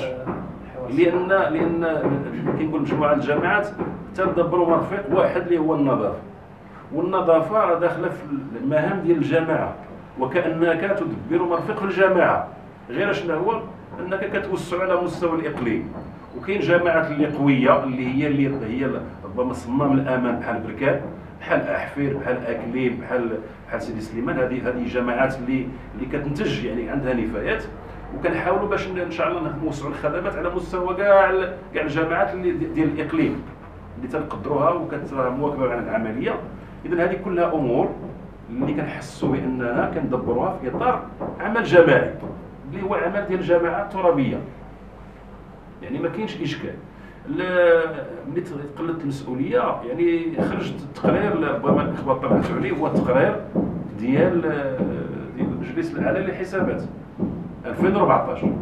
لان كنقول مجموعه الجامعات تدبروا مرفق واحد اللي هو النظافه، والنظافه راه داخله في المهام ديال الجامعه، وكانك تدبر مرفق الجامعه، غير شنو هو انك كتوسع على مستوى الاقليم. وكاين جامعات اللي قويه اللي هي ربما صمام الامان بحال بركان، بحال احفير، بحال اكليم، بحال سيدي سليمان. هذه جامعات اللي كتنتج يعني عندها نفايات، وكنحاولوا باش ان شاء الله نوسعوا الخدمات على مستوى كاع الجامعات اللي ديال الاقليم اللي تنقدروها وكتراها مواكبه مع العمليه. اذا هذه كلها امور اللي كنحسوا باننا كندبروها في اطار عمل جماعي اللي هو عمل ديال الجامعات الترابيه. يعني ما كاينش اشكال. ملي تقلدت المسؤوليه يعني خرجت التقرير ربما الاخبار طلعتوا عليه، هو التقرير ديال المجلس الاعلى للحسابات 2014.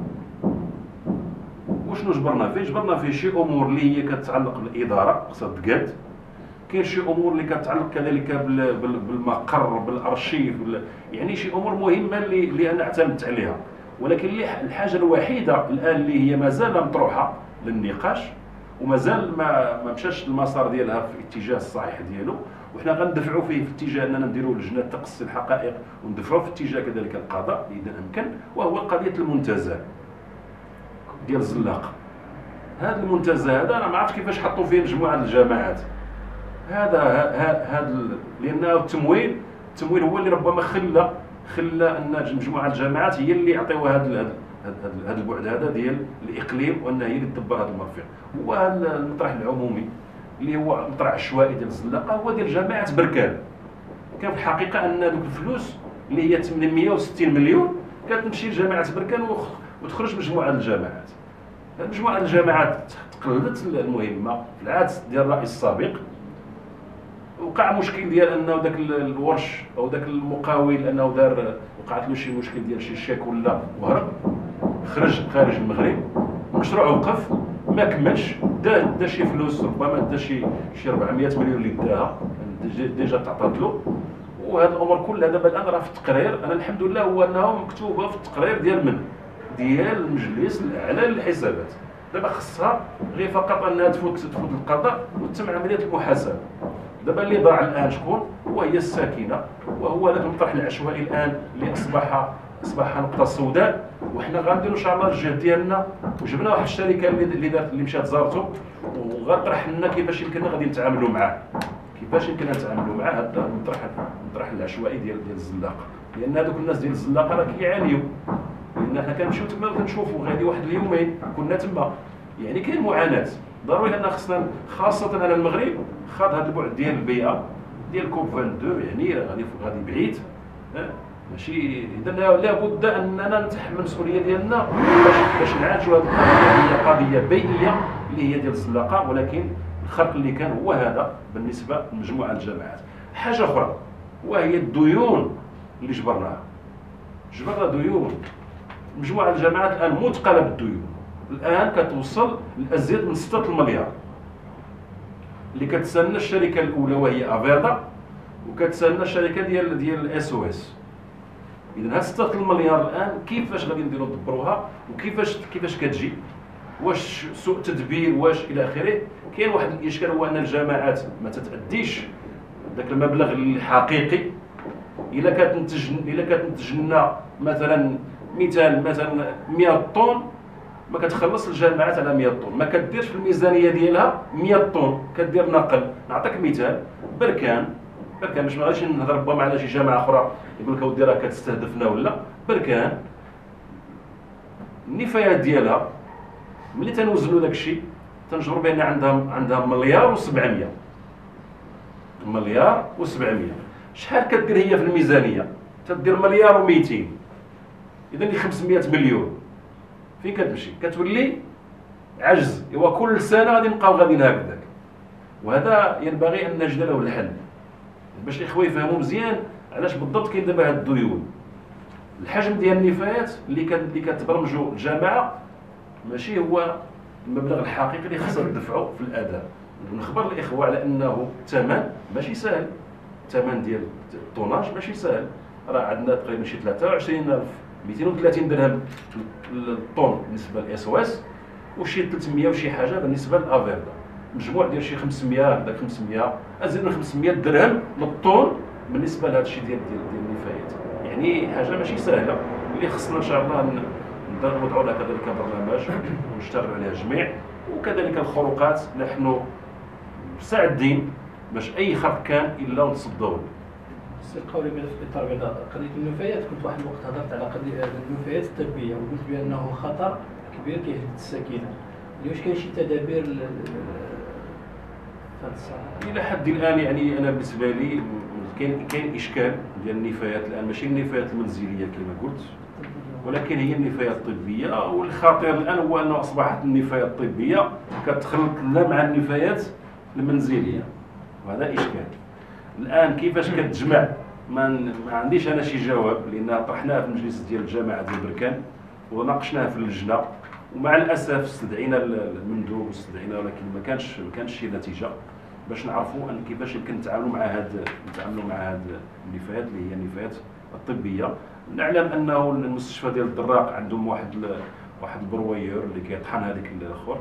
وشنو جبرنا فيه؟ جبرنا فيه شي امور اللي هي كتتعلق بالاداره خصها تقاد، كاين شي امور اللي كتتعلق كذلك بالمقر بالارشيف، يعني شي امور مهمه اللي انا اعتمدت عليها. ولكن الحاجه الوحيده الان اللي هي مازال مطروحه للنقاش ومازال ما مشاش المسار ديالها في الاتجاه الصحيح ديالو، وحنا غندفعوا فيه في اتجاه اننا نديروا لجنه تقصي الحقائق، وندفعوا في اتجاه كذلك القضاء اذا امكن، وهو قضيه المنتزه ديال الزلاقه. هذا المنتزه هذا انا ما عرفتش كيفاش حطوا فيه مجموعه الجماعات. هذا لانه التمويل هو اللي ربما خلى ان مجموعه الجامعات هي اللي يعطيوها هذا البعد هذا ديال الاقليم، وان هي اللي تدبر هذا المرفق. هو المطرح العمومي اللي هو مطرح عشوائي ديال الزلاقه هو ديال جامعه بركان. كان في الحقيقه ان دوك الفلوس اللي هي 860 مليون كتمشي لجامعه بركان وتخرج مجموعه الجامعات. مجموعه الجامعات تقلدت المهمه في العهد ديال الرئيس السابق. وقع مشكل ديال انه ذاك الورش او ذاك المقاول انه وقعت له شي مشكل ديال شي شيك ولا وهرب، خرج خارج المغرب، المشروع وقف ما كملش، دا شي فلوس، ربما دا شي 400 مليون اللي داها ديجا تعطات له. وهاد الامور كلها دابا الان راه في التقرير، انا الحمد لله هو انها مكتوبه في التقرير ديال المجلس الاعلى للحسابات. دابا خصها غير فقط انها تفوت القضاء وتتم عمليه المحاسبه. دابا اللي ضاع الان شكون؟ وهي الساكنه، وهو هذاك المطرح العشوائي الان اللي اصبح نقطه سوداء. وحنا غنديروا ان شاء الله الجهد ديالنا، وجبنا واحد الشركه اللي مشات زارته وغطرح لنا كيفاش يمكننا غادي نتعاملوا معاه، كيفاش يمكننا نتعاملوا مع هذا المطرح العشوائي ديال الزلاقه. لان هذوك الناس ديال الزلاقه راه كيعانيو، لان حنا كنمشيو تما وكنشوفوا غادي واحد اليومين كنا تما، يعني كاين معاناه. ضروري ان خصنا خاصه على المغرب خاض هذا البعد ديال البيئه ديال كوب 22، يعني غادي بعيد ماشي. اذا لابد اننا نتحمل المسؤوليه ديالنا باش نعالجوا هذه القضيه. هي قضيه بيئيه اللي هي ديال الزلاقه، ولكن الخرق اللي كان هو هذا بالنسبه لمجموعه الجامعات. حاجه اخرى وهي الديون اللي جبرنا ديون. مجموعه الجامعات الان مثقله بالديون، الان كتوصل لازيد من 6 مليار اللي كتسنى الشركه الاولى وهي افيردا، وكتسنى الشركه ديال اس او اس. اذا هاد 6 المليار الان كيفاش غادي نديروا ندبروها، وكيفاش كتجي، واش سوء تدبير، واش الى اخره. كاين واحد الاشكال هو ان الجامعات ما تتاديش ذاك المبلغ الحقيقي. الا كتنتج لنا مثلا 100 طن، ما كتخلص الجامعات على 100 طن، ما كديرش في الميزانيه ديالها 100 طن، كدير نقل. نعطيك مثال، بركان باش ما غاديش نهضر ربما على شي جامعه اخرى يقول لك اودي راه كتستهدفنا ولا. بركان النفايات ديالها ملي تنوزنوا داك الشيء تنجبروا بان عندها مليار و700. شحال كدير هي في الميزانيه؟ تدير مليار و200. اذا اللي 500 مليون فين كتمشي؟ كتولي عجز. ايوا كل سنه غادي نبقاو غاديين هكذاك. وهذا ينبغي ان نجد له الحل باش الاخوه يفهموا مزيان علاش بالضبط كاين دابا هاد الديون. الحجم ديال النفايات اللي كتبرمجوا الجامعه ماشي هو المبلغ الحقيقي اللي خصها تدفعوا في الاداء. ونخبر الاخوه على انه الثمن ماشي سهل، الثمن ديال الطوناج ماشي سهل. راه عندنا تقريبا شي 23230 درهم للطون بالنسبه للاس او اس، وشي 300 وشي حاجه بالنسبه للافيردا. مجموع ديال شي 500 هكذا 500 ازيد من 500 درهم للطون بالنسبه لهذا الشيء ديال النفايات. يعني حاجه ماشي سهله اللي خصنا ان شاء الله نوضعوا لها كذلك برنامج ونشتغلوا عليها جميع. وكذلك الخروقات نحن مستعدين باش اي خرق كان الا نتصدوا له. السي القولي ملف اطار بيضاء، قضيه النفايات كنت واحد الوقت هضرت على قضيه النفايات الطبيه وقلت بانه خطر كبير كيهدد السكينه. واش كاين شي تدابير الى حد الان؟ يعني انا بالنسبه لي كاين اشكال ديال النفايات الان، ماشي النفايات المنزليه كما قلت، ولكن هي النفايات الطبيه. والخطير الان هو انه اصبحت النفايات الطبيه كتخلط لنا مع النفايات المنزليه، وهذا اشكال. الان كيفاش كتجمع؟ ما عنديش انا شي جواب، لان طرحناها في المجلس ديال الجامعه ديال بركان وناقشناها في اللجنه، ومع الاسف استدعينا المندوب واستدعينا، ولكن ما كانش شي نتيجه باش نعرفوا ان كيفاش يمكن نتعاملوا مع هاد النفايات اللي هي النفايات الطبيه. نعلم انه المستشفى ديال الدراق عندهم واحد البرويور اللي كيطحن هذيك الاخر،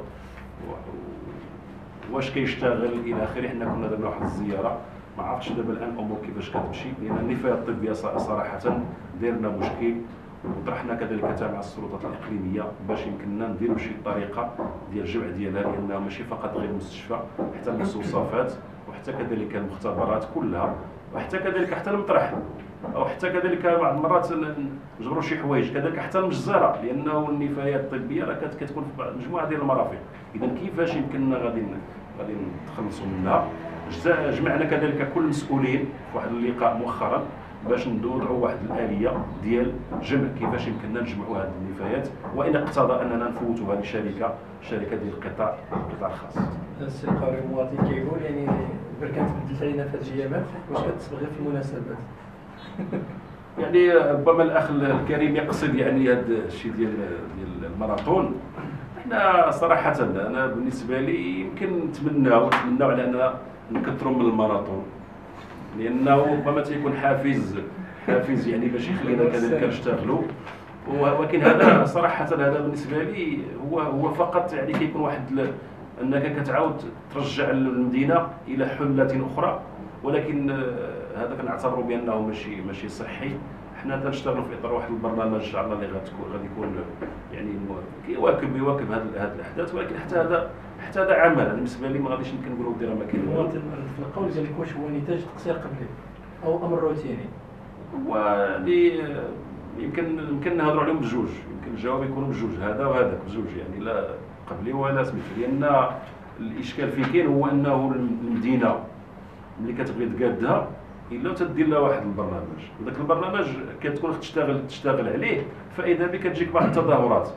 واش كيشتغل الى اخره. حنا كنا درنا واحد الزياره، ما عرفتش دابا الان الامور كيفاش كتمشي، لان النفايات الطبيه صراحه دايرنا مشكل. وطرحنا كذلك مع السلطات الاقليميه باش يمكننا نديروا شي طريقه ديال الجمع ديالها، لانها ماشي فقط غير المستشفى، حتى المستوصفات وحتى كذلك المختبرات كلها، وحتى كذلك حتى المطرح، او حتى كذلك بعض المرات نجبروا شي حوايج، كذلك حتى المجزره، لانه النفايات الطبيه راه كتكون في مجموعه ديال المرافق. اذا كيفاش يمكننا غادي نتخلصوا منها؟ جمعنا كذلك كل المسؤولين في واحد اللقاء مؤخرا باش نوضعوا واحد الاليه ديال جمع كيفاش يمكننا نجمعوا هذه النفايات، وان اقتضى اننا نفوتوا هذه الشركه ديال القطاع الخاص. السي القاري المواطن كيقول يعني بركان تبدلت علينا في هذه الايامات، واش كتصبغ غير في المناسبات؟ يعني ربما الاخ الكريم يقصد يعني هذا الشيء ديال الماراثون. احنا صراحه انا بالنسبه لي يمكن نتمناو على اننا نكثروا من الماراثون، لانه ربما تيكون حافز يعني باش يخلينا كذلك نشتغلوا. ولكن هذا صراحه هذا بالنسبه لي هو فقط يعني كيكون واحد انك كتعاود ترجع المدينه الى حله اخرى، ولكن هذا كنعتبروا بانه ماشي صحي. حنا تنشتغلوا في اطار واحد البرنامج ان شاء الله اللي غادي يكون يعني يواكب هذه الاحداث، ولكن حتى هذا عمل. انا بالنسبه لي ما غاديش يمكن نقولوا دير ما كاين والو. في القول ديالك واش هو نتاج تقصير قبلي او امر روتيني؟ هو اللي يمكن نهضروا عليهم بجوج، يمكن الجواب يكون بجوج، هذا وهذاك بجوج، يعني لا قبلي ولا سميتو. لان الاشكال فين كاين هو انه المدينه ملي كتبغي تقادها الا تدير لها واحد البرنامج، وداك البرنامج كتكون تشتغل عليه، فاذا بك كتجيك واحد التظاهرات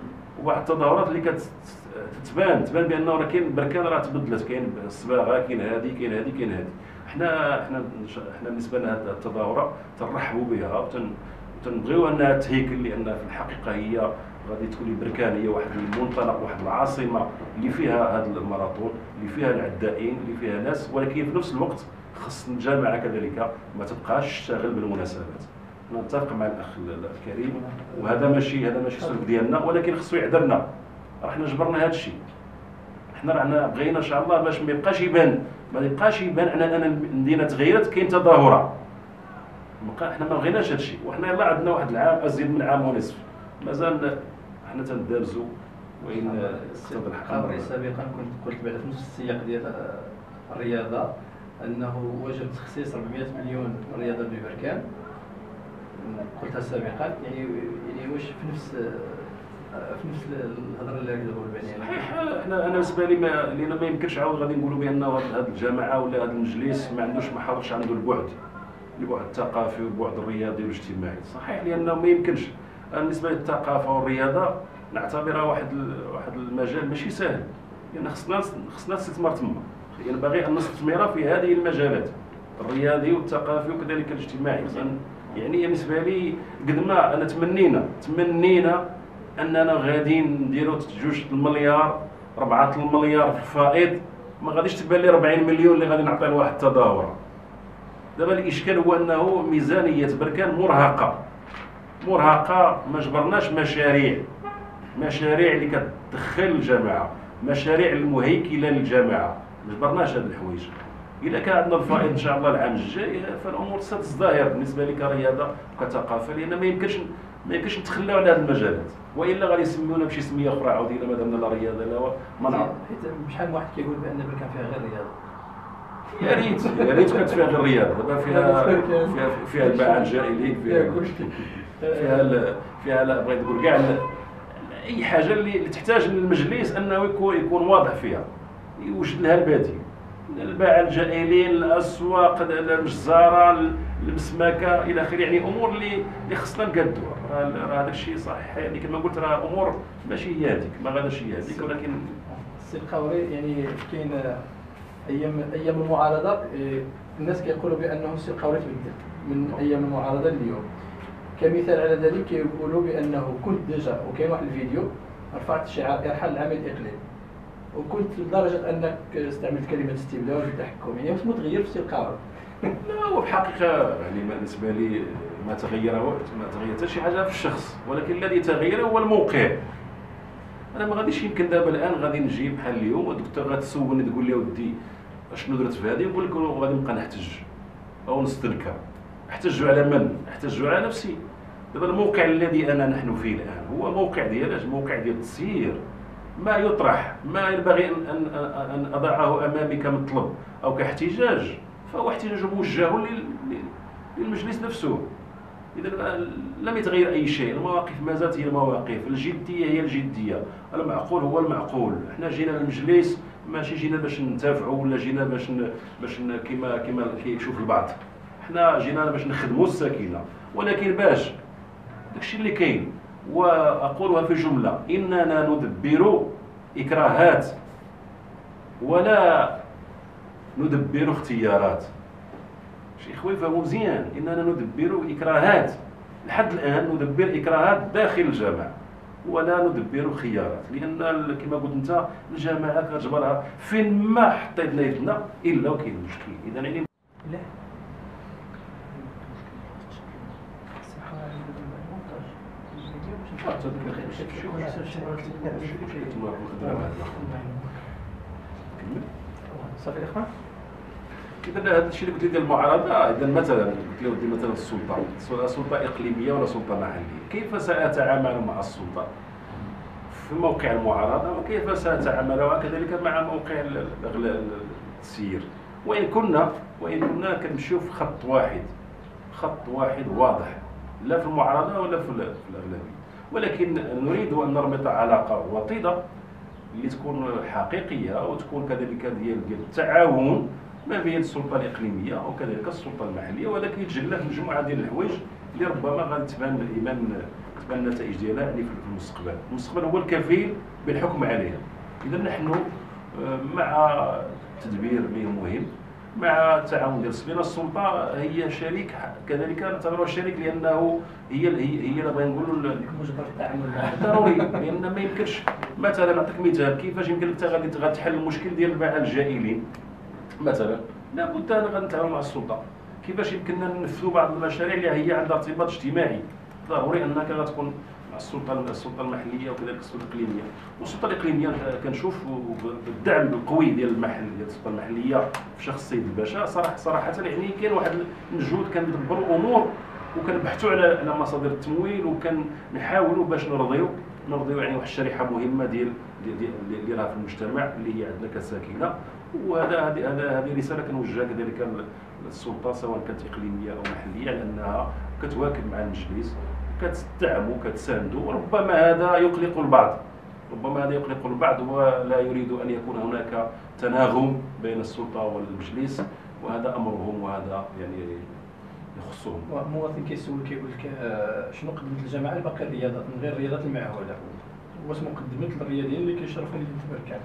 اللي كتبان بانه راه كاين بركان راه تبدلت، كاين الصباغه، كاين هذه. حنا بالنسبه لنا هذه التظاهره تنرحبوا بها وتنبغيو انها تهيكل، لان في الحقيقه هي غادي تكون بركانيه، واحد المنطلق، واحد العاصمه اللي فيها هذا الماراثون، اللي فيها العدائين، اللي فيها ناس. ولكن في نفس الوقت خص الجامعه كذلك ما تبقاش تشتغل بالمناسبات. انا نتفق مع الاخ الكريم، وهذا ماشي سلوك ديالنا، ولكن خصو يعذرنا. راه حنا جبرنا هذا الشيء، حنا بغينا ان شاء الله باش ما يبقاش يبان ان المدينه تغيرت، كاين تظاهره. حنا ما بغيناش هذا الشيء، وحنا يلاه عندنا واحد العام، ازيد من عام ونصف مازال حنا تندرزوا. وين استاذ الحقاوري سابقا كنت قلت بعد في نفس السياق ديال الرياضه انه وجب تخصيص 400 مليون رياضه ببركان، قلتها سابقا. يعني واش في نفس الهضره اللي كتقول بها؟ صحيح. انا بالنسبه لي لان ما يمكنش عاود غادي نقولوا بان هذه الجامعه ولا هذا المجلس ما حاضرش عنده البعد الثقافي والبعد الرياضي والاجتماعي. صحيح، لانه ما يمكنش. بالنسبه للثقافه والرياضه نعتبرها واحد المجال ماشي سهل، لان خصنا نستثمر تما. يعني باغي ان نستثمر في هذه المجالات، الرياضي والثقافي وكذلك الاجتماعي. يعني بالنسبه لي قد ما انا تمنينا اننا غادي نديروا 2 المليار 4 المليار في الفائض، ما غاديش تبان لي 40 مليون اللي غادي نعطي لواحد التظاهره. دابا الاشكال هو انه ميزانيه بركان مرهقه، ما جبرناش مشاريع اللي كتدخل الجامعه، مشاريع المهيكله للجامعه، ما جبرناش هاد الحوايج. اذا كان عندنا الفائض ان شاء الله العام الجاي فالامور ستزدهر بالنسبه لي كرياضه وكثقافه، لان ما يمكنش نتخلاو على هذه المجالات، والا غادي يسميونا بشي سميه اخرى عاود الا ما درنا لا رياضه لا ما نعرف. حيت شحال من واحد كيقول بان بركان فيها غير رياضه. يا ريت كانت فيها غير الرياضه. دابا فيها الباعة الجائلين، فيها لا بغيت نقول كاع اي حاجه اللي تحتاج من المجلس انه يكون واضح فيها، يوجد لها البديل. الباعة الجائلين، الاسواق، المجزره، المسمكه الى اخره، يعني امور اللي خصنا نقادوها. راه هذاك الشيء صح، يعني كما قلت راه امور ماشي هي هذيك، ما غاداش هي هذيك. ولكن السي القاوري يعني كاين ايام المعارضه الناس كيقولوا بانه السي القاوري تبدل من ايام المعارضه لليوم. كمثال على ذلك كيقولوا بانه كنت ديجا، وكاين واحد الفيديو رفعت شعار ارحال العمل الاقليمي، وكنت لدرجه انك استعملت كلمه استبدال والتحكم. يعني واش متغير في السي القاوري؟ لا، هو بحقيقه يعني بالنسبه لي ما تغير حتى شي حاجه في الشخص، ولكن الذي تغير هو الموقع. انا ما غاديش يمكن دابا الان غادي نجي بحال اليوم الدكتور غتسولني تقول لي ودي اشنو درت في هذه، نقول لك غادي نبقى نحتج او نستنكر. احتجوا على من؟ احتجوا على نفسي. دابا الموقع الذي نحن فيه الان هو موقع موقع ديال التسيير. ما يطرح، ما ينبغي ان اضعه امامي كمطلب او كاحتجاج، فهو احتجاج موجه للمجلس نفسه. اذا لم يتغير اي شيء، المواقف ما زالت هي المواقف، الجديه هي الجديه، المعقول هو المعقول. احنا جينا للمجلس ماشي جينا باش ننتفعوا ولا جينا باش كما كيشوف البعض. احنا جينا باش نخدموا الساكنه، ولكن باش داكشي اللي كاين. واقولها في جمله: اننا ندبر اكراهات ولا ندبر اختيارات. شي اخوان فهموا مزيان اننا ندبر اكراهات. لحد الان ندبر اكراهات داخل الجامعه ولا ندبر خيارات، لان كما قلت انت الجامعه كتجبرها فين ما حطينا يدنا الا وكاين مشكل. اذا يعني لا صافي الاخوان. اذا هذا الشيء اللي قلت لي ديال المعارضه، اذا مثلا قلت له ودي مثلا سلطه اقليميه ولا سلطه محليه، كيف ساتعامل مع السلطه في موقع المعارضه وكيف ساتعامل كذلك مع موقع التسيير؟ وان كنا كنمشيو في خط واحد واضح، لا في المعارضه ولا في الاغلبيه، ولكن نريد ان نربط علاقه وطيده اللي تكون حقيقيه وتكون كذلك ديال التعاون ما بين السلطه الاقليميه وكذلك السلطه المحليه، ولكن يتجلى في مجموعه ديال الحوايج اللي ربما غادي تبان النتائج ديالها يعني في المستقبل. المستقبل هو الكفيل بالحكم عليها. اذا نحن مع تدبير اللي مهم، مع التعاون ديال السلطه. السلطه هي شريك كذلك نعتبرها شريك، لانه هي اللي بغينا نقولوا مجبر التعامل ضروري، لان ما يمكنش. مثلا نعطيك مثال كيفاش يمكن لك غادي تحل المشكل ديال الباعه الجائلين مثلا، لابد ان غنتعاون مع السلطه. كيفاش يمكننا ننفذوا بعض المشاريع اللي هي عندها ارتباط اجتماعي، ضروري انك غتكون مع السلطه المحليه وكذلك السلطه الاقليميه. والسلطه الاقليميه كنشوف بالدعم القوي ديال السلطه المحليه في شخص السيد الباشا، صراحه يعني كاين واحد الجهود كندبروا الامور وكنبحثوا على مصادر التمويل وكنحاولوا باش نرضيو يعني واحد الشريحه مهمه ديال اللي راها في المجتمع اللي هي عندنا كساكنه. وهذا هذه رساله كنوجهها كذلك للسلطه سواء كانت اقليميه او محليه، على انها كتواكب مع المجلس كتدعم وكتساند. وربما هذا يقلق البعض ولا يريد ان يكون هناك تناغم بين السلطه والمجلس، وهذا امرهم وهذا يعني يخصهم. مواطن كيسول كيقول لك شنو قدمت الجماعه لباقي الرياضات من غير الرياضات المعهوده؟ واش قدمت للرياضيين اللي كيشرفوا مدينه بركان؟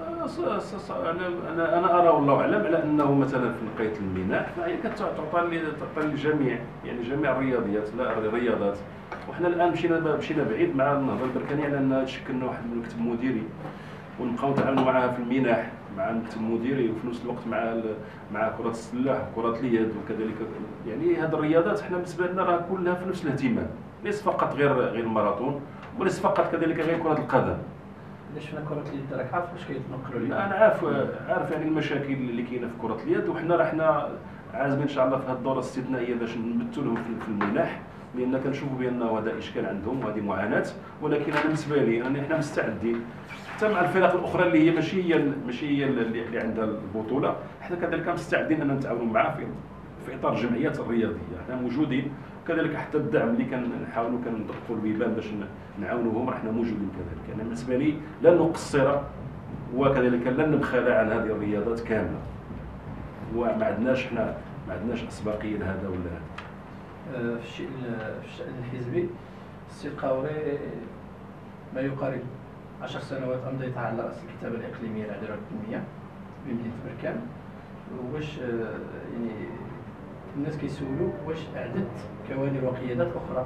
انا ارى والله اعلم على انه مثلا في نقيه المناح فهي كتعطى للجميع، يعني جميع الرياضيات لا الرياضات. وحنا الان مشينا بعيد مع النهضه البركانيه على ان شكلنا واحد المكتب مديري ونبقاو نتعاملوا معها في المناح مع المكتب المديري، وفي نفس الوقت مع كره السلاح وكره اليد وكذلك. يعني هذه الرياضات حنا بالنسبه لنا راه كلها في نفس الاهتمام، ليس فقط غير الماراثون وليس فقط كذلك غير كره القدم. علاش شفنا كره اليد راك عارف واش كيتنقلوا لنا؟ انا عارف يعني المشاكل اللي كاينه في كره اليد، وحنا راه عازمين ان شاء الله في هذه الدوره الاستثنائيه باش نمثلوا لهم في المناح، لان كنشوفوا بانه هذا اشكال عندهم وهذه معاناه. ولكن انا بالنسبه لي حنا مستعدين حتى مع الفرق الاخرى اللي هي ماشي هي اللي عندها البطوله، حنا كذلك مستعدين ان نتعاونوا معها في اطار الجمعيات الرياضيه. حنا موجودين كذلك، حتى الدعم اللي كنحاولوا كنضغطوا البيبان باش نعاونوهم حنا موجودين كذلك. انا بالنسبه لي لن نقصر وكذلك لن نبخل عن هذه الرياضات كامله، وما عندناش اسبقيه لهذا ولا هذا. في الشأن الحزبي السي القاوري ما يقارب 10 سنوات أمضيت على رأس الكتابة الإقليمية للعدالة والتنمية بمدينة بركان. واش يعني الناس كيسولوا واش أعددت كوادر وقيادات أخرى؟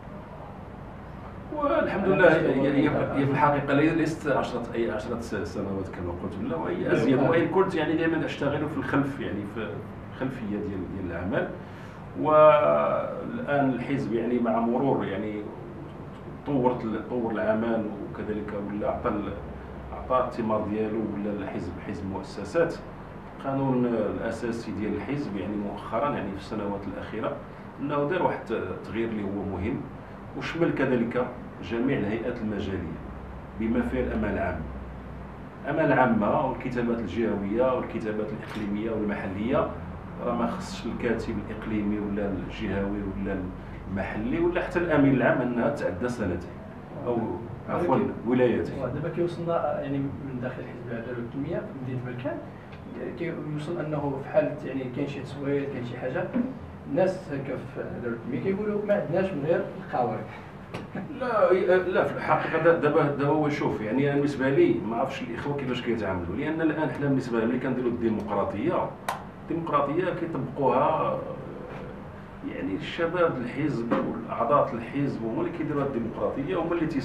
والحمد لله هي في الحقيقة ليست 10 سنوات كما قلت لا، وهي أزيد. وإن كنت يعني دائما أشتغل في الخلف، يعني في الخلفية ديال الأعمال. والآن الحزب يعني مع مرور يعني طور العمل وكذلك ولا أعطى الثمار ديالو، ولا الحزب حزب مؤسسات. القانون الأساسي ديال الحزب يعني مؤخرا يعني في السنوات الأخيرة أنه دار واحد التغيير اللي هو مهم، وشمل كذلك جميع الهيئات المجالية بما فيها الأمانة العامة والكتابات الجهوية والكتابات الإقليمية والمحلية. راه ما خصش الكاتب الإقليمي ولا الجهوي ولا المحلي ولا حتى الأمين العام أنها تعدى سنتين أو عفوا ولايتين. دابا كيوصلنا يعني من داخل حزب العدالة والتنمية في مدينة بركان كيوصل أنه في حالة يعني كاين شي تصويت كاين شي حاجة، الناس هكا في العدالة والتنمية كيقولوا ما عندناش من غير القاوري. لا في الحقيقه دابا هو شوف يعني انا بالنسبه لي ما عرفتش الاخوه كيفاش كيتعاملوا، لان الان حنا بالنسبه لنا ملي كنديروا الديمقراطيه الديمقراطيه كيطبقوها يعني الشباب الحزب والاعضاء الحزب هما اللي كيديروا الديمقراطيه، هما اللي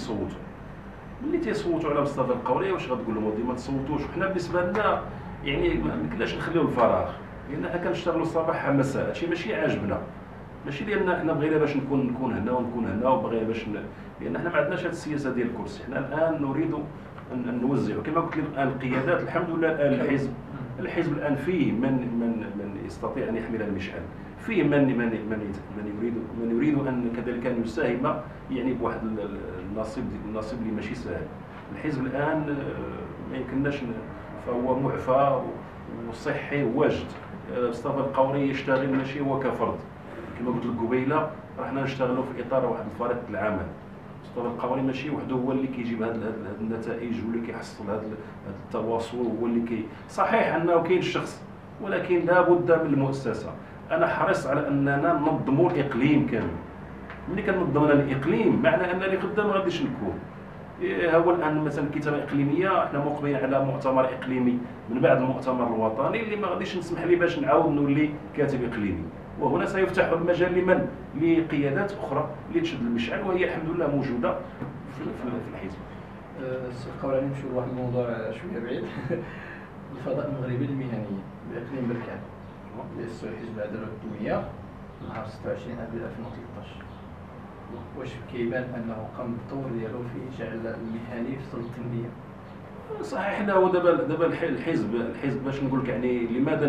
تيصوتوا على مصطفى القوري. واش غتقول لهم ودي ما تصوتوش؟ وحنا بالنسبه لنا يعني ما يمكنناش نخليو الفراغ، لان حنا كنشتغلوا صباح مساء. هادشي ماشي عاجبنا، ماشي لان حنا بغينا باش نكون هنا ونكون هنا وبغينا باش لان حنا ما عندناش هذه السياسه ديال الكرسي. حنا الان نريد ان نوزعوا كما قلت لك الان القيادات. الحمد لله الان الحزب الان فيه من يستطيع ان يحمل المشعل، فيه من يريد ان كذلك ان يساهم يعني بواحد النصيب اللي ماشي سهل. الحزب الان ما يمكنناش، فهو معفى وصحي وواجد. مصطفى القوري يشتغل ماشي هو كفرد، كما قلت لك قبيله راحنا نشتغلوا في اطار واحد الفريق العمل. مصطفى القوري ماشي وحده هو اللي كيجيب هاد النتائج واللي كيحصل هاد التواصل، هو اللي صحيح انه كاين الشخص، ولكن لا بد من المؤسسه. انا حريص على اننا ننظموا الاقليم كامل. ملي كننظموا الاقليم معنى انني غدا ما غاديش نكون. هو الان مثلا الكتابه الاقليميه حنا مقبلين على مؤتمر اقليمي من بعد المؤتمر الوطني اللي ما غاديش نسمح لي باش نعاود نولي كاتب اقليمي، وهنا سيفتح المجال لمن؟ لقيادات اخرى اللي تشد المشعل، وهي الحمد لله موجوده في الحزب. السي القوري نمشيو لواحد الموضوع شويه بعيد. الفضاء المغربي المهني باقليم بركان اللي أسسو الحزب العداله والتنميه نهار 26 ابريل 2013، واش كيبان انه قام بالدور ديالو في جعل المهني في سلطه التنميه؟ صحيح. لا هو دابا الحزب باش نقول لك يعني لماذا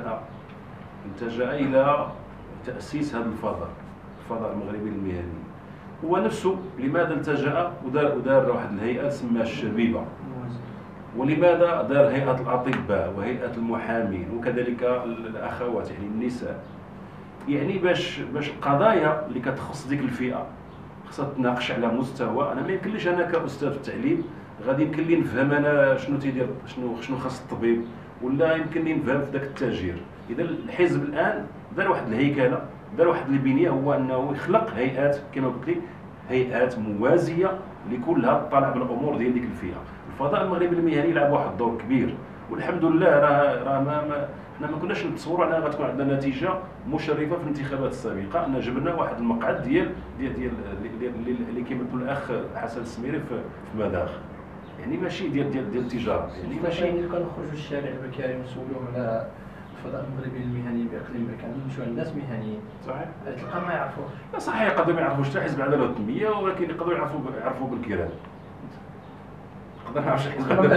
التجأ الى تاسيس هذا الفضاء المغربي المهني. هو نفسه لماذا التجأ ودار واحد الهيئه سماها الشبيبه، ولماذا دار هيئه الاطباء وهيئه المحامين وكذلك الاخوات يعني النساء، يعني باش القضايا اللي كتخص ديك الفئه خصها تناقش على مستوى. انا ما يمكنليش انا كاستاذ في التعليم غادي يمكن لي نفهم انا شنو تيدير شنو خاص الطبيب، ولا يمكن لي نفهم في ذاك التاجير. اذا الحزب الان دار واحد الهيكله، دار واحد البنيه، هو انه يخلق هيئات كما قلت لك، هيئات موازيه اللي كلها تطالع بالامور ديال ديك الفئه. الفضاء المغربي المهني يلعب واحد الدور كبير، والحمد لله راه حنا ما كناش نتصوروا انها غتكون عندنا نتيجه مشرفه في الانتخابات السابقه. ان جبنا واحد المقعد ديال اللي كما يقول الاخ حسن السميري في مداخ، يعني ماشي ديال التجاره، يعني ماشي كانوا نخرجوا للشارع البكاري ونسولوهم على الفضاء المغربي المهني باقليم بركان، نمشيو عند الناس مهنيين صحيح تلقى ما يعرفوش. صحيح يقدروا ما يعرفوش حتى حزب العداله والتنميه، ولكن يقدروا يعرفوا بالكيران. يقدر ما يعرفش حزب العداله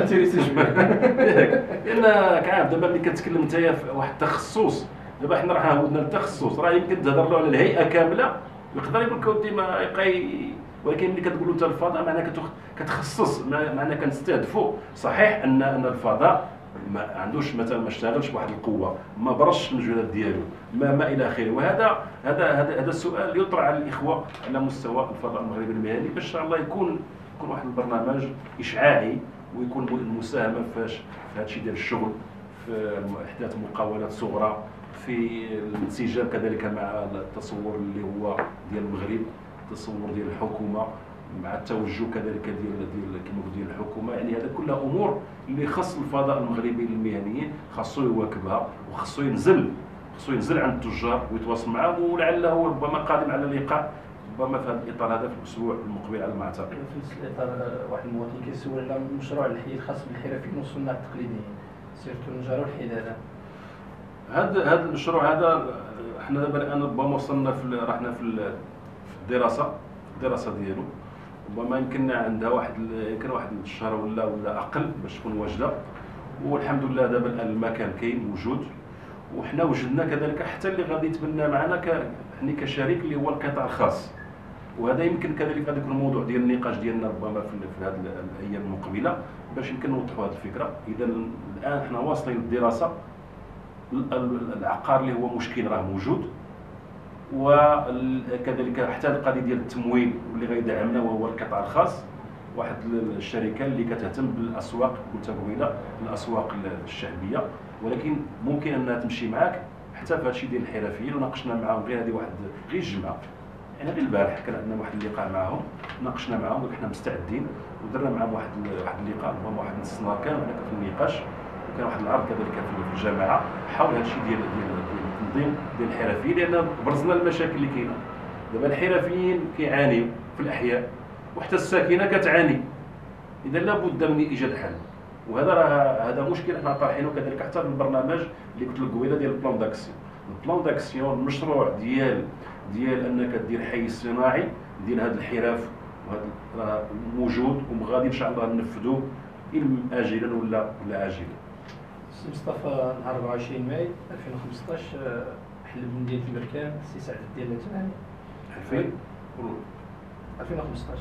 لان كعاب دابا ملي كتكلم انت في واحد التخصص، دابا حنا راه عودنا للتخصص، راه يمكن تهضر له على الهيئه كامله يقدر يقول لك اودي ما يبقى، ولكن ملي كتقول له انت الفضاء معناها كتخصص، معناها كنستهدفوا. صحيح ان الفضاء ما عندوش مثلا ما اشتغلش بواحد القوه، ما برش المجهودات ديالو، ما الى اخره. وهذا هذا السؤال اللي يطرح على الاخوه على مستوى الفضاء المغربي المهني، باش ان شاء الله يكون واحد البرنامج اشعاعي، ويكون المساهمه في هذا الشيء ديال الشغل، في احداث مقاولات صغرى، في الانسجام كذلك مع التصور اللي هو ديال المغرب، التصور ديال الحكومه مع التوجه كذلك ديال الحكومه. يعني هذا كلها امور اللي خص الفضاء المغربي للمهنيين خاصو يواكبها، وخاصو ينزل عند التجار ويتواصل معهم، ولعله ربما قادم على لقاء ربما في هذا الاطار هذا في الاسبوع المقبل على ما اعتقد. في نفس الاطار واحد المواطن كيسول على مشروع الحي الخاص بالحرفيين والصناع التقليديين، سيرتو النجار والحداده. هذا المشروع هذا احنا دابا الان ربما وصلنا رحنا في الدراسه ديالو، ربما يمكننا عندها واحد الشهر ولا اقل باش تكون واجده. والحمد لله دابا الان المكان كاين موجود، وحنا وجدنا كذلك حتى اللي غادي يتبنى معنا كشريك اللي هو القطاع الخاص. وهذا يمكن كذلك غادي يكون موضوع ديال النقاش ديالنا ربما في هذه الايام المقبله باش يمكن نوضحوا هذه الفكره. اذا الان حنا واصلين للدراسه، العقار اللي هو مشكل راه موجود، وكذلك حتى القضيه ديال التمويل واللي غيدعمنا وهو القطاع الخاص، واحد الشركه اللي كتهتم بالاسواق قلت قبيله الاسواق الشعبيه، ولكن ممكن انها تمشي معاك حتى في هذا الشيء ديال الحرفيين. وناقشنا معاهم غير هذه غير الجمعه، يعني غير البارح كان عندنا واحد اللقاء معاهم، ناقشنا معاهم وحنا مستعدين، ودرنا معاهم واحد اللقاء ربما واحد نص نهار كامل هكا في النقاش، كان واحد العرض كذلك في الجامعه حول هذا الشيء ديال التنظيم ديال الحرفيين، لان برزنا المشاكل اللي كاينه دابا. الحرفيين كيعانيو في الاحياء وحتى الساكنه كتعاني، اذا لابد من ايجاد حل. وهذا راه هذا مشكل احنا طارحينه كذلك حتى في البرنامج اللي قلت لك قبيله ديال البلان داكسيون. البلان داكسيون المشروع ديال انك دير حي صناعي ديال هذا الحرف، وهذا راه موجود وغادي ان شاء الله ننفذوه إما آجلا ولا عاجلا. سي مصطفى نهار 24 ماي 2015 حل بمدينة البركان السي سعد الدين العثماني 2015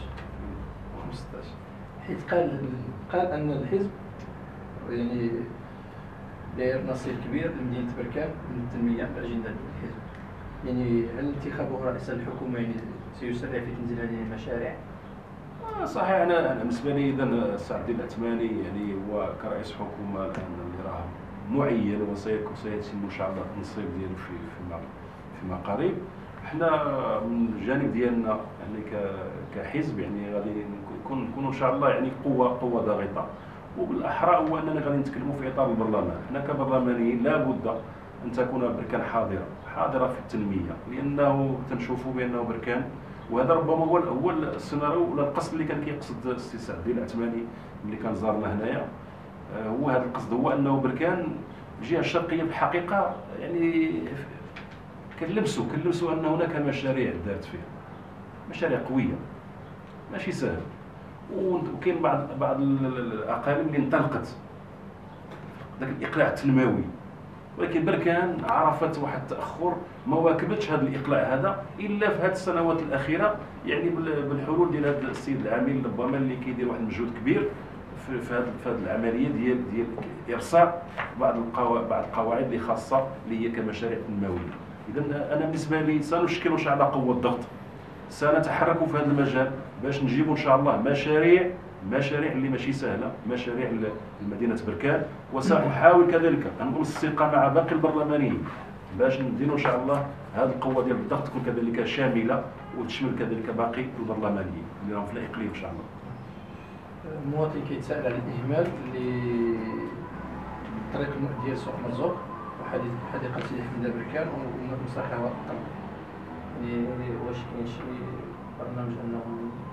حيت قال ان الحزب يعني داير نصيب كبير لمدينة بركان من التنمية الأجندة ديال الحزب. يعني هل انتخابه رئيس الحكومة يعني سيسرع في تنزيل هذه المشاريع؟ صحيح. انا بالنسبه لي اذا سعد الدين العثماني يعني هو كرئيس حكومه الان اللي راه معين وسيتم ان شاء الله التنصيب ديالو فيما قريب. احنا من الجانب ديالنا يعني كحزب يعني غادي نكونوا ان شاء الله يعني قوه ضاغطه، وبالاحرى هو اننا غادي نتكلموا في اطار البرلمان. احنا كبرلمانيين لابد ان تكون بركان حاضره في التنميه، لانه تنشوفوا بانه بركان، وهذا ربما هو السيناريو ولا القصد اللي كان كيقصد السي سعد الدين العثماني اللي كان زارنا هنايا. هو هذا القصد، هو انه بركان الجهه الشرقيه بالحقيقه يعني كنلمسوا ان هناك مشاريع دارت فيها، مشاريع قويه ماشي سهل، وكاين بعض الاقاليم اللي انطلقت ذاك الاقلاع التنموي، ولكن بركان عرفت واحد التاخر ما واكبتش هذا الاقلاع هذا الا في هذه السنوات الاخيره، يعني بالحلول ديال هذا السيد العامل ربما اللي كيدير واحد المجهود كبير في هذه العمليه ديال ارساء بعض القواعد اللي خاصه اللي هي كمشاريع تنمويه. اذا انا بالنسبه لي سنشكل ان شاء الله قوه ضغط، سنتحرك في هذا المجال باش نجيب ان شاء الله مشاريع اللي ماشي سهله، مشاريع لمدينه بركان. وساحاول كذلك ان الصقه مع باقي البرلمانيين باش نديروا ان شاء الله هذه القوه ديال الضغط تكون كذلك شامله وتشمل كذلك باقي البرلمانيين اللي راهم في الاقليم ان شاء الله. المواطن كيتسائل على الاهمال اللي طريق ديال سوق مرزوق وحديقه سيدي حميده بركان ومسرح الهواء الطلق. يعني واش كاين شي برنامج انه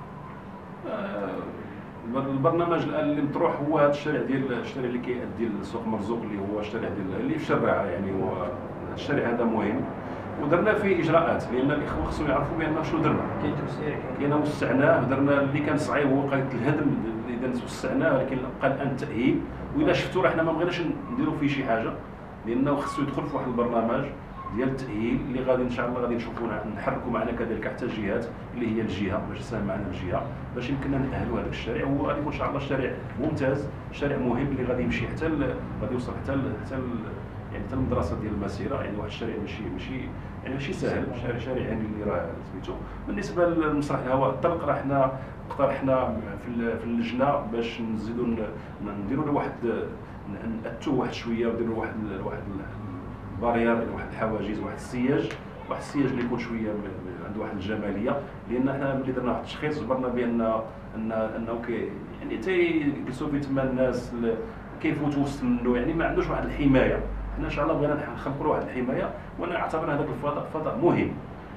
البرنامج الان اللي مطروح هو هذا الشارع اللي كيأدي لسوق مرزوق اللي هو الشارع اللي في الشرعه، يعني هو الشارع هذا مهم ودرنا فيه اجراءات، لان الاخوه خصهم يعرفوا بان شنو درنا. كاين توسيع، كاين وسعناه، درنا اللي كان صعيب هو قضيه الهدم اذا وسعناه، ولكن بقى الان التاهيل. واذا شفتوا راه حنا ما بغيناش نديروا فيه شي حاجه، لانه خصو يدخل في واحد البرنامج ديال التاهيل اللي غادي ان شاء الله غادي نشوفوا نحركوا معنا كذلك حتى الجهات اللي هي الجهه باش تساهم معنا الجهه باش يمكننا ناهلوا هذا الشارع. هو غادي يكون ان شاء الله شارع ممتاز، شارع مهم اللي غادي يمشي غادي يوصل حتى يعني حتى المدرسه ديال المسيره. يعني واحد الشارع ماشي سهل، شارع يعني اللي راه سميتو. بالنسبه لمسرح الهواء الطلق راه حنا اقترحنا في اللجنه باش نزيدوا نديروا له واحد نأتوا واحد شويه وديروا واحد البارير، واحد الحواجز، واحد السياج اللي يكون شويه عنده واحد الجماليه. لان حنا ملي درنا واحد التشخيص جبرنا بان انه يعني تيجلسوا فيه تما الناس كيفوتوا وسط منه، يعني ما عندوش واحد الحمايه. حنا ان شاء الله بغينا نخلقوا له واحد الحمايه، وانا اعتبر هذاك الفضاء مهم،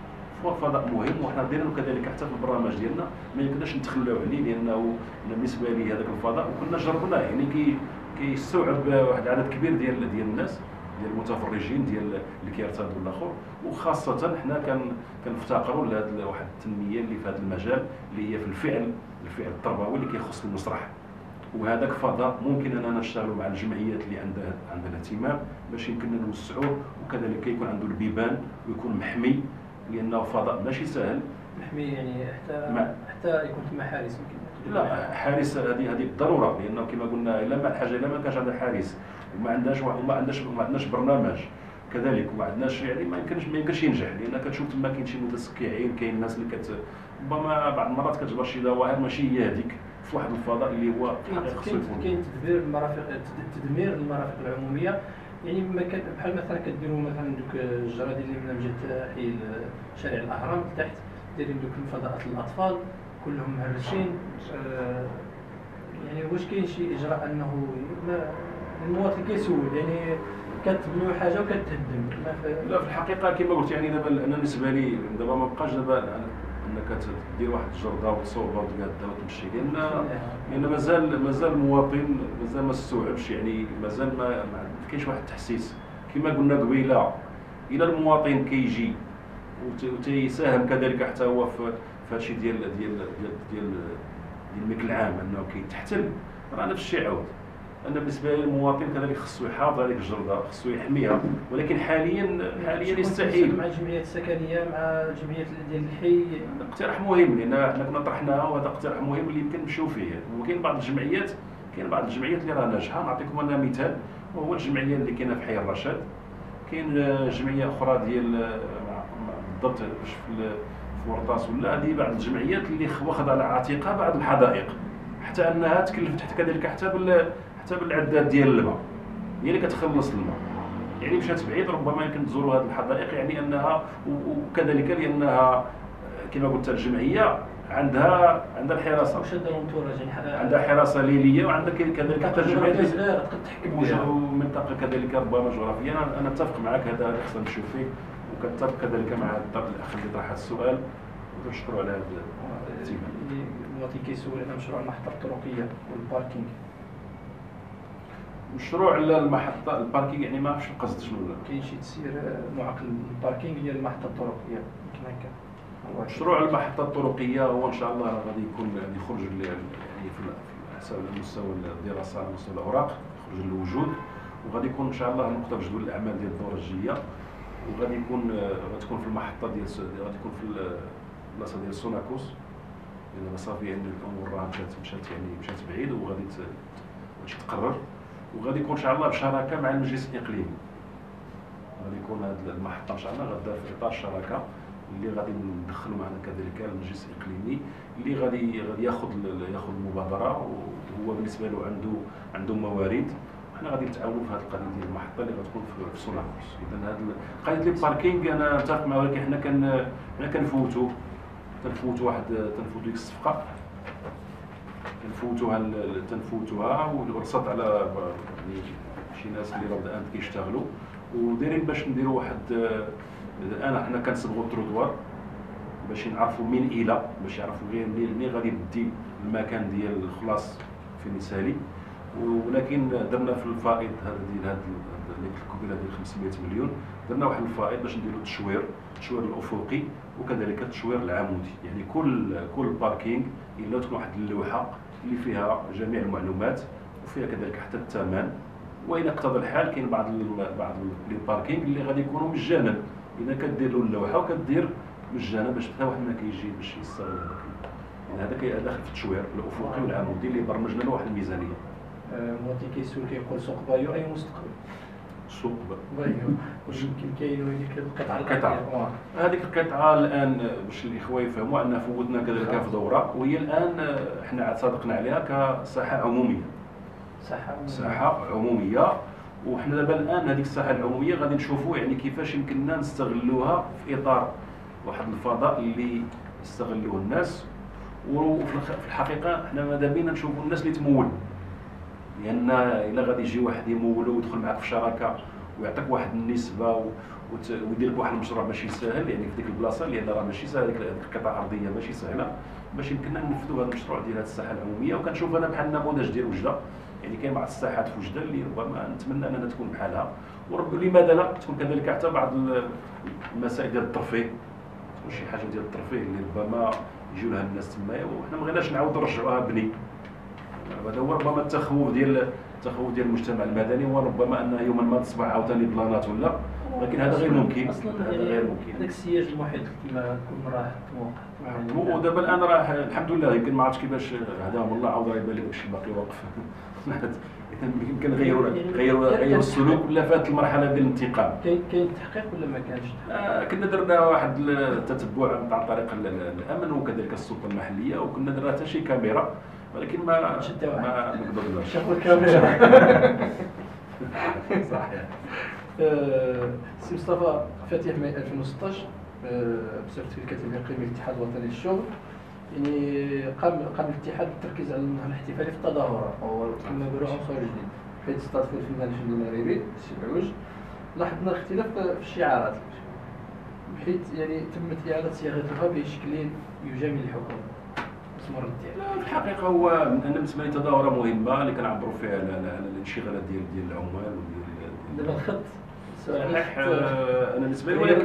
وحنا دينا كذلك حتى في البرنامج ديالنا ما يمكنناش نتخلاو عليه، لانه بالنسبه لي هذاك الفضاء وكنا جربناه يعني كيستوعب واحد العدد كبير ديال الناس، ديال المتفرجين اللي كيرتادوا الاخر. وخاصه حنا كنفتقروا لهذه واحد التنميه اللي في هذا المجال اللي هي في الفعل التربوي اللي كيخص المسرح. وهذاك فضاء ممكن اننا نشتغلوا مع الجمعيات اللي عندها اهتمام باش يمكننا نوسعوه، وكذلك يكون عنده البيبان ويكون محمي، لانه فضاء ماشي سهل. محمي يعني حتى يكون ثم حارس يمكن. لا، حارس هذه بالضروره، لانه كما قلنا الا ما الحاجه الا ما كانش عندنا حارس وما عندناش برنامج كذلك، وما عندناش يعني ما يمكنش ينجح. لان كتشوف تما كاين شي متسكعين، كاين الناس اللي ربما بعض المرات كتجبر شي ظواهر ماشي هي هذيك في واحد الفضاء اللي هو كاين تدمير المرافق العموميه. يعني بحال مثلا كديروا مثلا دوك الجرادين اللي من جهه حي شارع الاهرام لتحت، دايرين دوك فضاءات الاطفال كلهم مهرشين. يعني واش كاين شي اجراء انه المواطن كيسول يعني كتبنيو حاجه وكتهدم. لا في الحقيقه كما قلت يعني دابا انا بالنسبه لي دابا ما بقاش دابا انك تدير واحد الجرده وتصوبها وتقادها وتمشي، لان مازال المواطن مازال ما استوعبش، يعني مازال ما كاينش واحد التحسيس. كما قلنا قبيله الى المواطن كيجي وتيساهم كذلك حتى هو في هادشي ديال الملك العام انه كيتحتل، راه نفس الشيء عاود. انا بالنسبه لي المواطن كذلك خصو يحافظ على ديك الجرده، خصو يحميها، ولكن حاليا يستحيل. مع الجمعيات السكنيه مع الجمعيات ديال الحي اقتراح مهم، لان حنا كنا طرحناه وهذا اقتراح مهم اللي يمكن نمشيو فيه. وكاين بعض الجمعيات اللي راه ناجحه. نعطيكم انا مثال، وهو الجمعيه اللي كاينه في حي الرشاد. كاين جمعيه اخرى ديال بالضبط في ورطاس، ولا هذه بعض الجمعيات اللي واخذ على عاتقها بعض الحدائق، حتى انها تكلفت كذلك حتى بالعداد ديال الماء، هي اللي كتخلص الماء. يعني مشات بعيد، ربما يمكن تزوروا هذه الحدائق، يعني انها وكذلك لانها كما قلت الجمعيه عندها الحراسه، واش داروا انتوراج يعني عندها حراسه ليليه، وعندها كذلك حتى جمعيه صغيره تقدر تحكم بها، ومنطقه كذلك ربما جغرافيه. انا اتفق معك، هذا خصنا نمشيو فيه، وكنتفق كذلك مع الاخ اللي طرح هذا السؤال، ونشكروا على هذا الاهتمام. المواطن كيسول على مشروع المحطه الطرقيه والباركينغ. مشروع المحطه الباركينغ، يعني ما عرفتش القصد شنو. كاين شي تسيير معقل الباركينغ ديال المحطه الطرقيه يمكن هكا. مشروع المحطه الطرقيه هو ان شاء الله غادي يخرج يعني في مستوى الدراسه، على مستوى الاوراق، يخرج للوجود، وغادي يكون ان شاء الله نقطه في جدول الاعمال ديال الدوره الجايه، وغادي تكون في المحطه غادي تكون في البلاصه ديال سوناكوس، لان صافي يعني الامور راه مشات بعيد، وغادي تقرر، وغادي يكون ان شاء الله بشراكه مع المجلس الاقليمي. غادي يكون هذه المحطه ان شاء الله غدا في اطار الشراكه اللي غادي ندخلوا معنا كذلك المجلس الاقليمي، اللي غادي ياخذ المبادره، وهو بالنسبه له عنده موارد. وحنا غادي نتعاونوا في هذه القضيه ديال المحطه اللي غتكون في سوناكوس. اذا هذه قضيه الباركينغ انا متفق معه، ولكن حنا كنفوتوا ديك الصفقه، تنفوتوها ورصت على يعني شي ناس اللي راه الان كيشتغلوا، ودايرين باش نديروا واحد. الان حنا كنصبغوا التروطوار باش نعرفوا من الى، باش يعرفوا غير منين غادي يبدي المكان ديال الخلاص فين يسالي. ولكن درنا في الفائض هذا ديال الكبيره ديال 500 مليون، درنا واحد الفائض باش نديروا التشوير الافقي، وكذلك التشوير العمودي. يعني كل باركينغ الا تكون واحد اللوحه اللي فيها جميع المعلومات، وفيها كذلك حتى الثمن، وإذا اقتضى الحال كاين بعض لي باركينغ اللي غادي يكونوا مجانا. اذا كدير له اللوحه وكدير مجانا باش حتى واحد ما كيجي باش يستغل هذاك. يعني هذا داخل في التشوير الافقي والعمودي اللي برمجنا له واحد الميزانيه. المواطن كيسول كيقول سوق بايو اي مستقبل. سوق بايو واش يمكن كاين هذيك القطعه هذيك القطعه الان باش الاخوه يفهموا ان فوتنا كذلك في دوره، وهي الان حنا صادقنا عليها كساحه عموميه. ساحه عموميه، وحنا دابا الان هذيك الساحه العموميه غادي نشوفوا يعني كيفاش يمكننا نستغلوها في اطار واحد الفضاء اللي يستغلوه الناس. وفي الحقيقه حنا ماذا بينا نشوفوا الناس اللي تمول، لان الا غادي يجي واحد يمولو ويدخل معك في شراكه ويعطيك واحد النسبه ويدير لك واحد المشروع ماشي ساهل، يعني في ديك البلاصه، لان راه ماشي ساهل ديك القطعه الارضيه ماشي سهله باش يمكننا ننفذوا هذا المشروع ديال هذه الساحه العموميه. وكنشوف انا بحال نموذج ديال وجده، يعني كاين بعض الساحات في وجده اللي ربما نتمنى اننا تكون بحالها، ولماذا لا تكون كذلك حتى بعض المسائل ديال الترفيه، تكون شي حاجه ديال الترفيه اللي ربما يجيو لها الناس تمايا، وحنا ما بغيناش نعاودوا نرجعوها بني. هذا هو ربما التخوف ديال المجتمع المدني، وربما ان يوما ما تصبح عاوتاني بلانات ولا، لكن هذا غير ممكن. هذا غير ممكن. هذاك السياج المحيط كما كل مره طموح. ودابا الان راه الحمد لله، يمكن ما عرفتش كيفاش هداهم الله، عاود راه يبان لك داكشي باقي واقف. يمكن غيروا السلوك، ولا فات المرحله ديال الانتقام. كاين تحقيق ولا ما كانش؟ كنا درنا واحد التتبع عن طريق الامن وكذلك السلطه المحليه، وكنا درنا حتى شي كاميرا، ولكن ما قدرناش. شافوا الكاميرا. صحيح. سي مصطفى فاتح ماي 2016 بصفتك الكاتب الاقليمي للاتحاد الوطني للشغل، يعني قام الاتحاد بالتركيز على النهار الاحتفالي في التظاهرات، وكما نقولوا عنصر جديد. حيت استضاف الفنان الفني المغربي السي بعوج، لاحظنا الاختلاف في الشعارات، بحيث يعني تمت إعادة صياغتها بشكل يجامل الحكومة. اسمه الرد ديالك؟ لا، في الحقيقه هو انا بالنسبه لي تظاهره مهمه اللي كنعبروا فيها على الانشغالات ديال العمال وديال دابا الخط صحيح. انا بالنسبه لي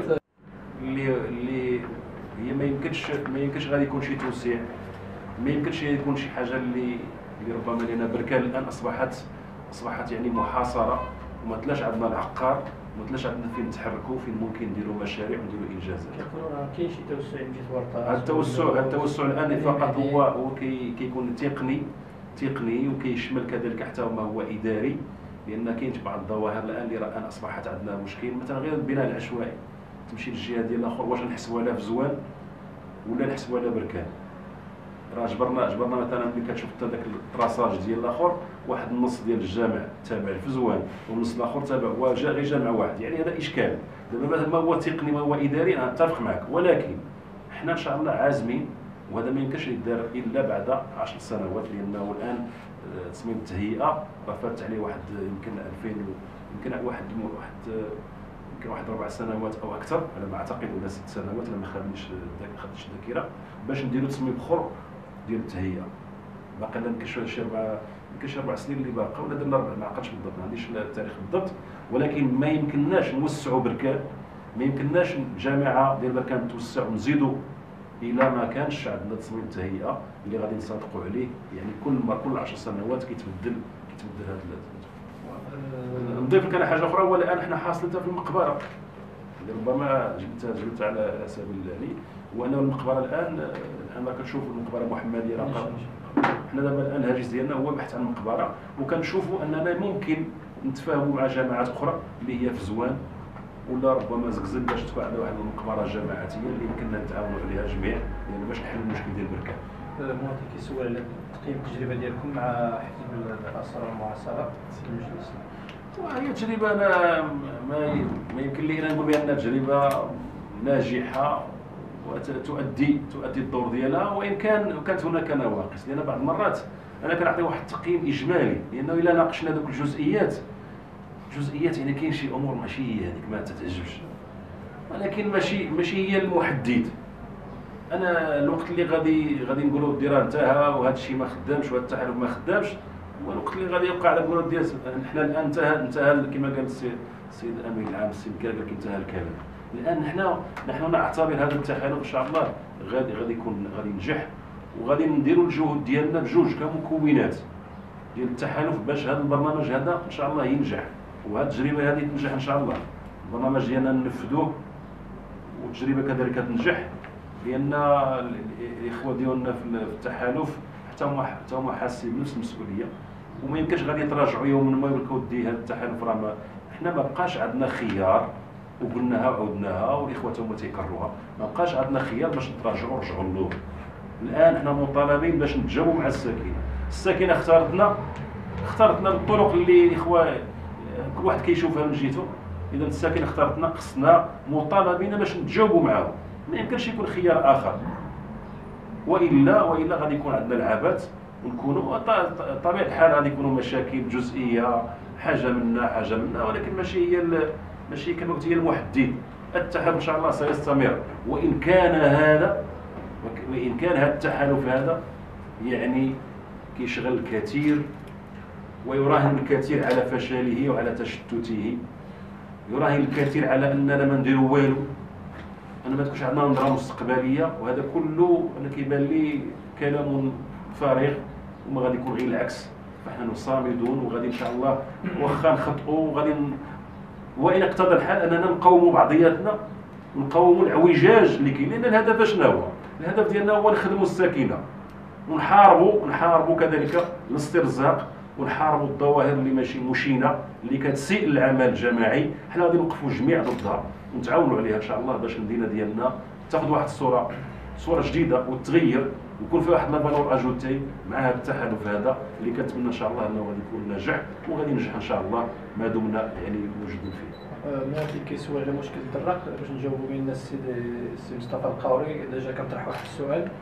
اللي هي ما يمكنش غادي يكون شي توسيع، ما يمكنش يكون شي حاجه اللي ربما لان بركان الان اصبحت يعني محاصره، وما تلاش عندنا العقار، وما تلاش عندنا فين نتحركوا، فين ممكن نديروا مشاريع ونديروا انجازات. كيقولوا راه كاين شي توسع من جهه ورطه. التوسع الان فقط هو كيكون تقني وكيشمل كذلك حتى ما هو اداري، لان كاين بعض الظواهر الان اللي راه اصبحت عندنا مشكل، مثلا غير البناء العشوائي، تمشي للجهه ديال الاخر واش نحسبوها لا في زوان ولا نحسبوها لا بركان. راه جبرنا مثلا ملي كتشوف حتى داك الطراساج ديال الاخر، واحد النص ديال الجامع تابع لفزوان والنص الاخر تابع هو غير جامع واحد، يعني هذا اشكال. دابا ما هو تقني ما هو اداري انا اتفق معك، ولكن حنا ان شاء الله عازمين، وهذا ما يمكنش يدار الا بعد 10 سنوات، لانه الان تصميم التهيئه راه فات عليه واحد يمكن 2000 يمكن واحد 4 سنوات او اكثر على ما اعتقد، ولا 6 سنوات الا ما خدتش الذاكره، باش نديروا تصميم اخر ديال التهيئه. باقي لنا شي 4 سنين اللي باقا، ولا درنا 4، ما عقلتش بالضبط، ما عنديش التاريخ بالضبط، ولكن ما يمكنناش نوسعوا بركان، ما يمكنناش الجامعه ديال بركان توسع ونزيدوا الى ما كانش عندنا تصميم التهيئه اللي غادي نصادقوا عليه، يعني كل 10 سنوات كيتبدل هذا نضيف لك انا حاجه اخرى، هو الان حنا حاصلتها في المقبره اللي ربما جبتها على سبيل العلي، هو انه المقبره الان راه كتشوفوا المقبره المحمديه راه حنا دابا الان الهاجس ديالنا هو البحث عن المقبره، وكنشوفوا اننا ممكن نتفاهموا مع جماعات اخرى اللي هي في زوان ولا ربما زقزل باش تكون عندنا واحد المقبره جماعاتيه اللي يمكننا نتعاونوا عليها جميع، يعني باش نحلوا المشكل ديال بركان. المواطن كيسول على تقييم التجربه ديالكم مع حزب الاسرى المعاصره في المجلس. وهي تجربه انا ما يمكن لي انا نقول بانها تجربه ناجحه وتؤدي الدور ديالها، وان كانت هناك نواقص، لان بعض المرات انا كنعطي واحد التقييم اجمالي، لانه الا ناقشنا دوك الجزئيات يعني كاين شي امور ماشي هي هذيك ما تتعجبش، ولكن ماشي هي المحدد. انا الوقت اللي غادي نقولوا الدرارة انتهى وهذا الشيء ما خدامش وهذا التحالف ما خدامش، هو الوقت اللي غادي يبقى على نقولوا ديال حنا الان انتهى كما قال السيد الامين العام السيد قال انتهى الكلام. الان نحن نعتبر هذا التحالف ان شاء الله غادي ينجح، وغادي نديروا الجهود ديالنا بجوج كمكونات ديال التحالف باش هذا البرنامج هذا ان شاء الله ينجح، وهذه التجربه هذه تنجح ان شاء الله. البرنامج ديالنا ننفذوه والتجربه كذلك تنجح، لان الاخوه ديالنا في التحالف حتى هما حاسين بنفس المسؤوليه، وما يمكنش غادي يتراجعوا يوما ما يقول لك ودي هذا التحالف راه حنا ما بقاش عندنا خيار، وقلناها وعودناها والاخوه هما تيكرروها، ما بقاش عندنا خيار باش نتراجعوا ونرجعوا للور. الان حنا مطالبين باش نتجاوبوا مع الساكنه اختارتنا الطرق اللي الاخوه كل واحد كيشوفها من جهته. اذا الساكنه اختارتنا، خصنا مطالبين باش نتجاوبوا معاهم، ما يمكنش يكون خيار اخر، والا غادي يكون عندنا العبث، ونكونوا طبيعه الحال غادي يكونوا مشاكل جزئيه، حاجه منا، ولكن ماشي كما قلت هي المحدد. التحالف ان شاء الله سيستمر، وان كان هذا التحالف هذا يعني كيشغل الكثير ويراهن الكثير على فشله وعلى تشتته، يراهن الكثير على اننا ما نديروا والو، انا ما تكونش عندنا نظره مستقبليه، وهذا كله انا كيبان لي كلام فارغ وما غادي يكون غير العكس. فحنا صامدون وغادي ان شاء الله واخا نخطئوا وغادي وإن اقتضى الحال اننا نقاوموا بعضياتنا، ونقاوموا العوجاج اللي كاين، لان الهدف شنو هو؟ الهدف ديالنا هو نخدموا الساكنه، ونحاربوا كذلك الاسترزاق، ونحاربوا الظواهر اللي ماشي مشينه اللي كتسيء العمل الجماعي. حنا غادي نوقفوا جميع ضدها ونتعاونوا عليها ان شاء الله باش المدينه ديالنا تاخذ واحد الصوره جديده وتغير، ويكون فيها واحد لافالور اجوتي مع هذا التحالف هذا اللي كنتمنى ان شاء الله انه غادي يكون ناجح، وغادي ينجح ان شاء الله ما دمنا يعني موجودين فيه. المواطن كيسول على مشكل الدراك باش نجاوبوا بين السي مصطفى القاوري، ديجا كنطرح واحد السؤال.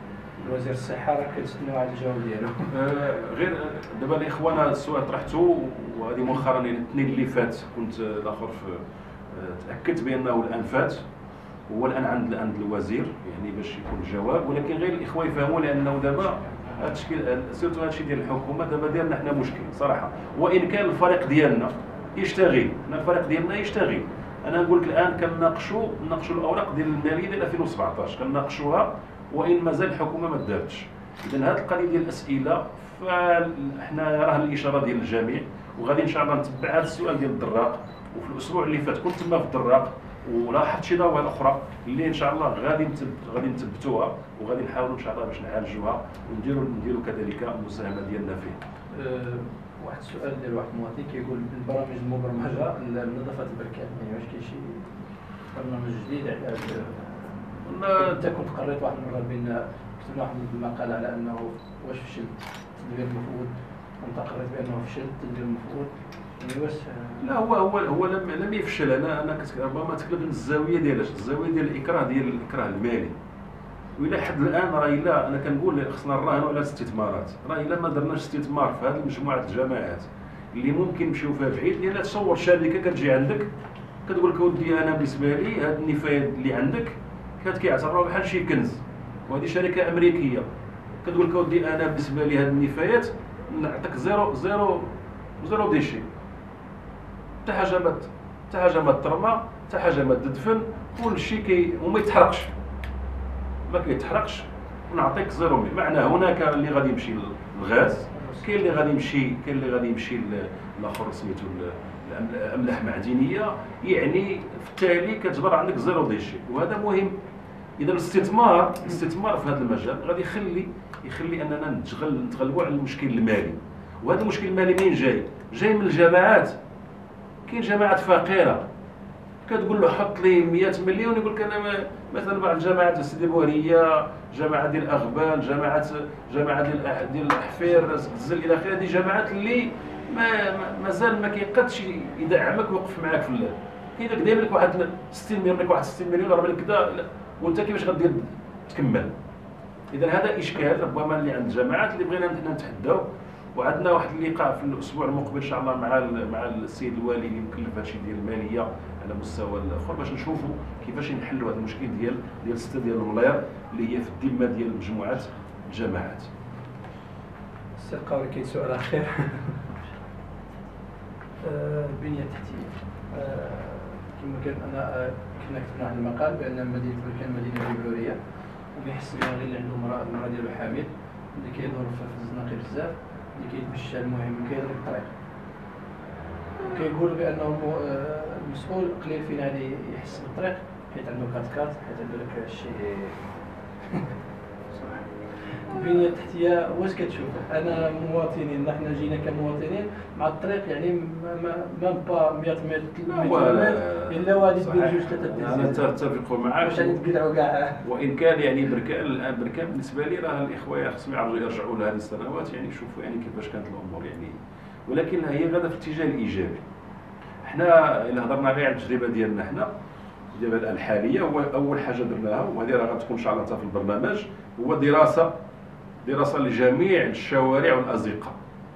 وزير الصحه راه كنتسناو على الجواب ديالو. غير دابا الاخوان هذا السؤال طرحته، وهذه مؤخرا يعني الاثنين اللي فات كنت الاخر تاكدت بانه الان فات، هو الان عند الوزير يعني باش يكون الجواب، ولكن غير الاخوه يفهموا لانه دابا هذا الشيء سيرتو هذا الشيء ديال الحكومه دابا ديالنا حنا مشكل صراحه، وان كان الفريق ديالنا يشتغل، الفريق ديالنا يشتغل. انا نقول لك الان كنناقشوا الاوراق ديال الماليه ديال 2017 كنناقشوها، وان مازال الحكومه ما دارتش. اذا هذه القضيه ديال الاسئله فاحنا راه الاشاره ديال الجميع، وغادي ان شاء الله نتبع هذا السؤال ديال الدراق. وفي الاسبوع اللي فات كنت تما في الدراق ولاحظت شي ظواهر اخرى اللي ان شاء الله غادي نثبتوها، وغادي نحاولوا ان شاء الله باش نعالجوها ونديروا كذلك المساهمه ديالنا فيه. واحد السؤال ديال واحد المواطن كيقول البرامج المبرمجه لنظافه البركان، يعني واش كاين شي برنامج جديد على هذا؟ انت كنت قريت واحد المره بان كتبنا واحد المقال على انه واش فشل التدبير المفروض، وانت قريت بانه فشل التدبير المفروض، يعني واش؟ لا هو لم يفشل. انا ربما تكلم من الزاويه ديالاش، الزاويه ديال الاكراه المالي. والى حد الان راه الا انا كنقول خصنا نراهنوا على الاستثمارات، راه الا ما درناش استثمار في هذه مجموعه الجماعات اللي ممكن نمشيو فيها بعيد. لان تصور شركه كتجي عندك كتقول لك اودي انا بالنسبه لي هاد النفايات اللي عندك كيعتبروها بحال شي كنز، وهذه شركه امريكيه كتقول لك اودي انا بالنسبه لي هاد النفايات نعطيك زيرو ديشي، حتى حاجه ما ترمى، حتى حاجه ما تدفن، كل شيء وما يتحرقش، ما كيتحرقش، ونعطيك زيرو مي. معناه هناك اللي غادي يمشي للغاز، كاين اللي غادي يمشي الاخر سميتو الاملاح معدنيه، يعني في التالي كتجبر عندك زيرو ديشي، وهذا مهم. اذا الاستثمار في هذا المجال غادي يخلي اننا نتغلبوا على المشكل المالي. وهذا المشكل المالي منين جاي من الجماعات. كاين جماعات فقيره كتقول له حط لي 100 مليون، يقول لك انا مثلا بعض الجماعات سيدي بوهريه، جماعه ديال الاغبان، جماعه ديال الاحفير، الزل الى اخره، هذه جماعات اللي مازال ما كيقدش يدعمك ويوقف معاك في الليل. كاين داير لك واحد 60 مليون، لك واحد 60 مليون راه لك كذا، وانت كيفاش غادير تكمل؟ اذا هذا اشكال ربما اللي عند الجماعات اللي بغينا نتحداو. وعندنا واحد اللقاء في الاسبوع المقبل ان شاء الله مع السيد الوالي اللي مكلف هادشي ديال الماليه على مستوى الاخر، باش نشوفوا كيفاش نحلوا هذا المشكل ديال السته ديال المليار اللي هي في الذمه ديال مجموعات الجماعات. السي القاوري كاين سؤال اخير. البنيه التحتيه، كما كان كنا كتبنا واحد المقال بان مدينه بركان مدينه ليبراريه، وبيحس بها غير اللي عنده المراه ديالو حامل، اللي كيدور في الزناقي بزاف، اللي كيتمشى المهم كيضرب الطريق، وكيقول بانه المسؤول قليل فين غادي يحس بالطريق، حيت عنده كات حيت عنده داك الشيء. البنيه التحتيه واش كتشوف؟ انا مواطنين، نحن جينا كمواطنين مع الطريق، يعني ميم با 100 متر الا وغادي دير جوج ثلاثه ديال. انا اتفق معك، واش غادي تقلعوا كاع. وان كان يعني بركان بالنسبه لي راه الاخوه خصهم يرجعوا لهذه السنوات، يعني يشوفوا يعني كيفاش كانت الامور يعني، ولكن هي غادا في الاتجاه الايجابي. حنا الا هضرنا غير على التجربه ديالنا حنا دابا الحاليه، هو اول حاجه درناها، وهذه راه غتكون ان شاء الله حتى في البرنامج، هو دراسه لجميع الشوارع والازقه.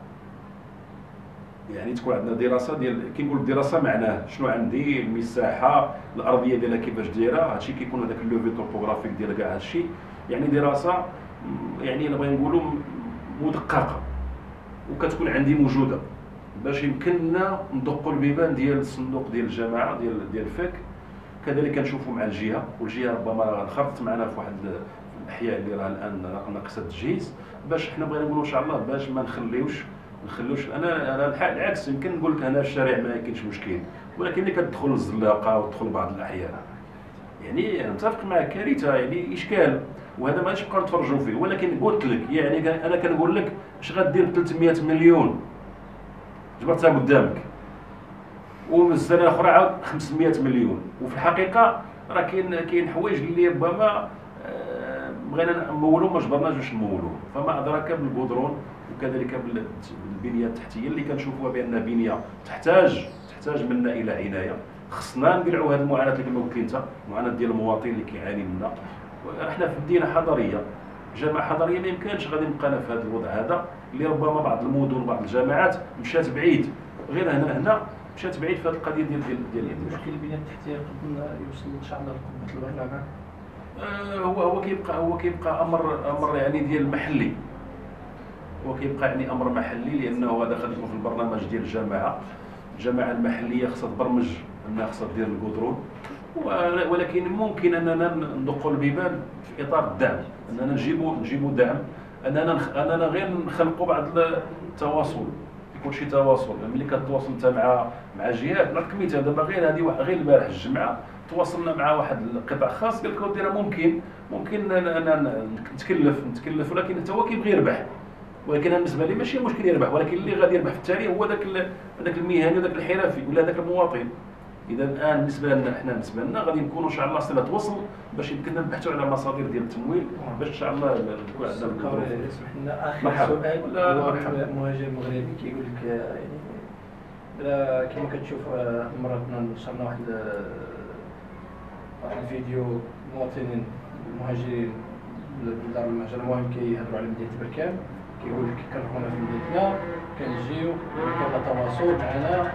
يعني تكون عندنا دراسه ديال، كي نقول دراسه معناه شنو عندي، المساحه الارضيه ديالها كيفاش دايره، هادشي كيكون هذاك اللوفي توبوغرافيك ديال كاع هادشي، يعني دراسه يعني نبغي نقولوا مدققه، وكتكون عندي موجوده باش يمكننا ندقوا البيبان ديال الصندوق ديال الجماعه ديال الفك. كذلك كنشوفوا مع الجهه، والجهه ربما انخرطت معنا في واحد الاحياء اللي راه الان ناقصه التجهيز، باش حنا بغينا نقولوا ان شاء الله باش ما نخليوش. انا العكس، يمكن نقول لك هنا في الشارع ما كاينش مشكل، ولكن ملي كتدخل الزلاقه وتدخل بعض الاحيان يعني نتفق معك كارثه، يعني اشكال، وهذا ما غاديش نبقاو نتفرجوا فيه. ولكن قلت لك يعني انا كنقول لك اش غدير ب 300 مليون جبرتها قدامك، ومن السنه الاخرى عاود 500 مليون، وفي الحقيقه راه كاين حوايج اللي ربما بغينا نمولوا ما جبرناش باش نمولوا. فما ادراك بالبودرون وكذلك بالبنيه التحتيه اللي كنشوفوها بان بنيه تحتاج منا الى عنايه. خصنا نقلعوا هذه المعاناه اللي كما قلت انت، المعاناه ديال المواطن اللي كيعاني منها. احنا في مدينه حضريه، جامعه حضريه ما يمكنش غادي نبقى انا في هذا الوضع هذا اللي ربما بعض المدن بعض الجامعات مشات بعيد، غير هنا مشات بعيد في هذه القضيه ديال مشكل البنيه التحتيه قد يوصل ان شاء الله لقمه البرلمان. هو كيبقى امر يعني ديال المحلي، هو كيبقى يعني امر محلي، لانه هذا خدمه في البرنامج ديال الجامعه المحليه خاصها تبرمج انها خاصها دير الكودرون، ولكن ممكن اننا ندقوا البيبان في اطار الدعم، اننا نجيبوا دعم، اننا غير نخلقوا بعض التواصل، يكون شي تواصل. ملي كتواصل انت مع جهات، نعطيك مثال دابا غير البارح الجمعه تواصلنا مع واحد القطاع خاص قال لك ودي راه ممكن انا نتكلف، ولكن حتى هو كيبغي يربح، ولكن بالنسبه لي ماشي مشكل يربح، ولكن اللي غادي يربح في التالي هو ذاك المهني وذاك الحرفي ولا ذاك المواطن. اذا الان بالنسبه لنا غادي نكونوا ان شاء الله صله توصل باش يمكن نبحثوا على مصادر ديال التمويل باش ان شاء الله يكون عندنا. اسمح لنا اخر سؤال، هو مهاجر مغربي كيقول لك يعني كما كتشوف مرات نشرنا واحد الفيديو مواطنين مهاجرين لدار المهجر، المهم كيهضروا على مدينه بركان، كيقول لك كنروحونا في مدينتنا كنجيو كاين تواصل معنا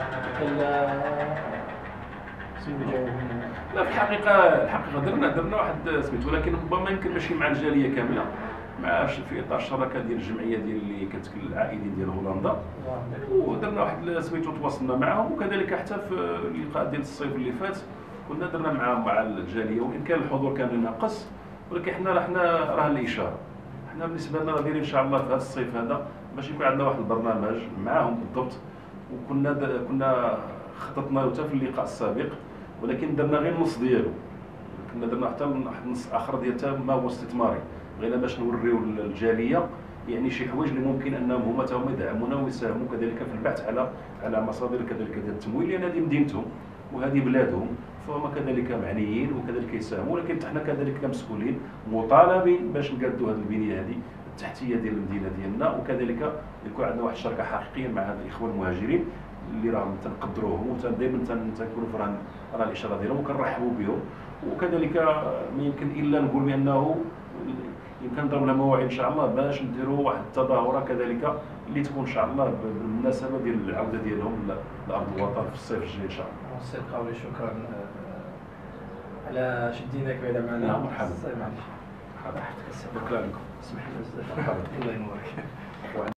لا في الحقيقه درنا واحد سميتو، ولكن ربما يمكن ماشي مع الجاليه كامله، مع في اطار الشراكه ديال الجمعيه ديال اللي كتكل العائدين ديال هولندا، ودرنا واحد سميتو تواصلنا معهم، وكذلك حتى في اللقاء ديال الصيف اللي فات كنا درنا مع الجاليه، وان كان الحضور كان ناقص، ولكن حنا راه الاشاره. حنا بالنسبه لنا دايرين ان شاء الله في هذا الصيف هذا باش يكون عندنا واحد البرنامج معاهم بالضبط، وكنا خططنا حتى في اللقاء السابق، ولكن درنا غير النص ديالو، كنا درنا حتى النص الاخر ديال ما هو استثماري، بغينا باش نوريو للجاليه يعني شي حوايج اللي ممكن انهم هما يدعمونا ويساهموا كذلك في البحث على مصادر كذلك ديال التمويل، لان هذه مدينتهم وهذه بلادهم، فهم كذلك معنيين وكذلك يساهموا، ولكن حنا كذلك كمسؤولين مطالبين باش نقادوا هذه البنيه هذه التحتيه ديال المدينه ديالنا، وكذلك يكون عندنا واحد الشراكه حقيقيه مع هاد الاخوان المهاجرين اللي راهم تنقدروهم ودائما تنكونوا في راه الاشاره ديالهم وكنرحبوا بهم، وكذلك ما يمكن الا نقول بانه يمكن نضرب لها مواعيد ان شاء الله باش نديروا واحد التظاهره كذلك اللي تكون ان شاء الله بالمناسبه ديال العوده ديالهم لارض الوطن في الصيف الجاي ان شاء الله. السي القاوري شكرا على شديناك بعدا معنا. مرحبا. معليش شكرا لكم. اسمح لنا بزاف. الله ينورك.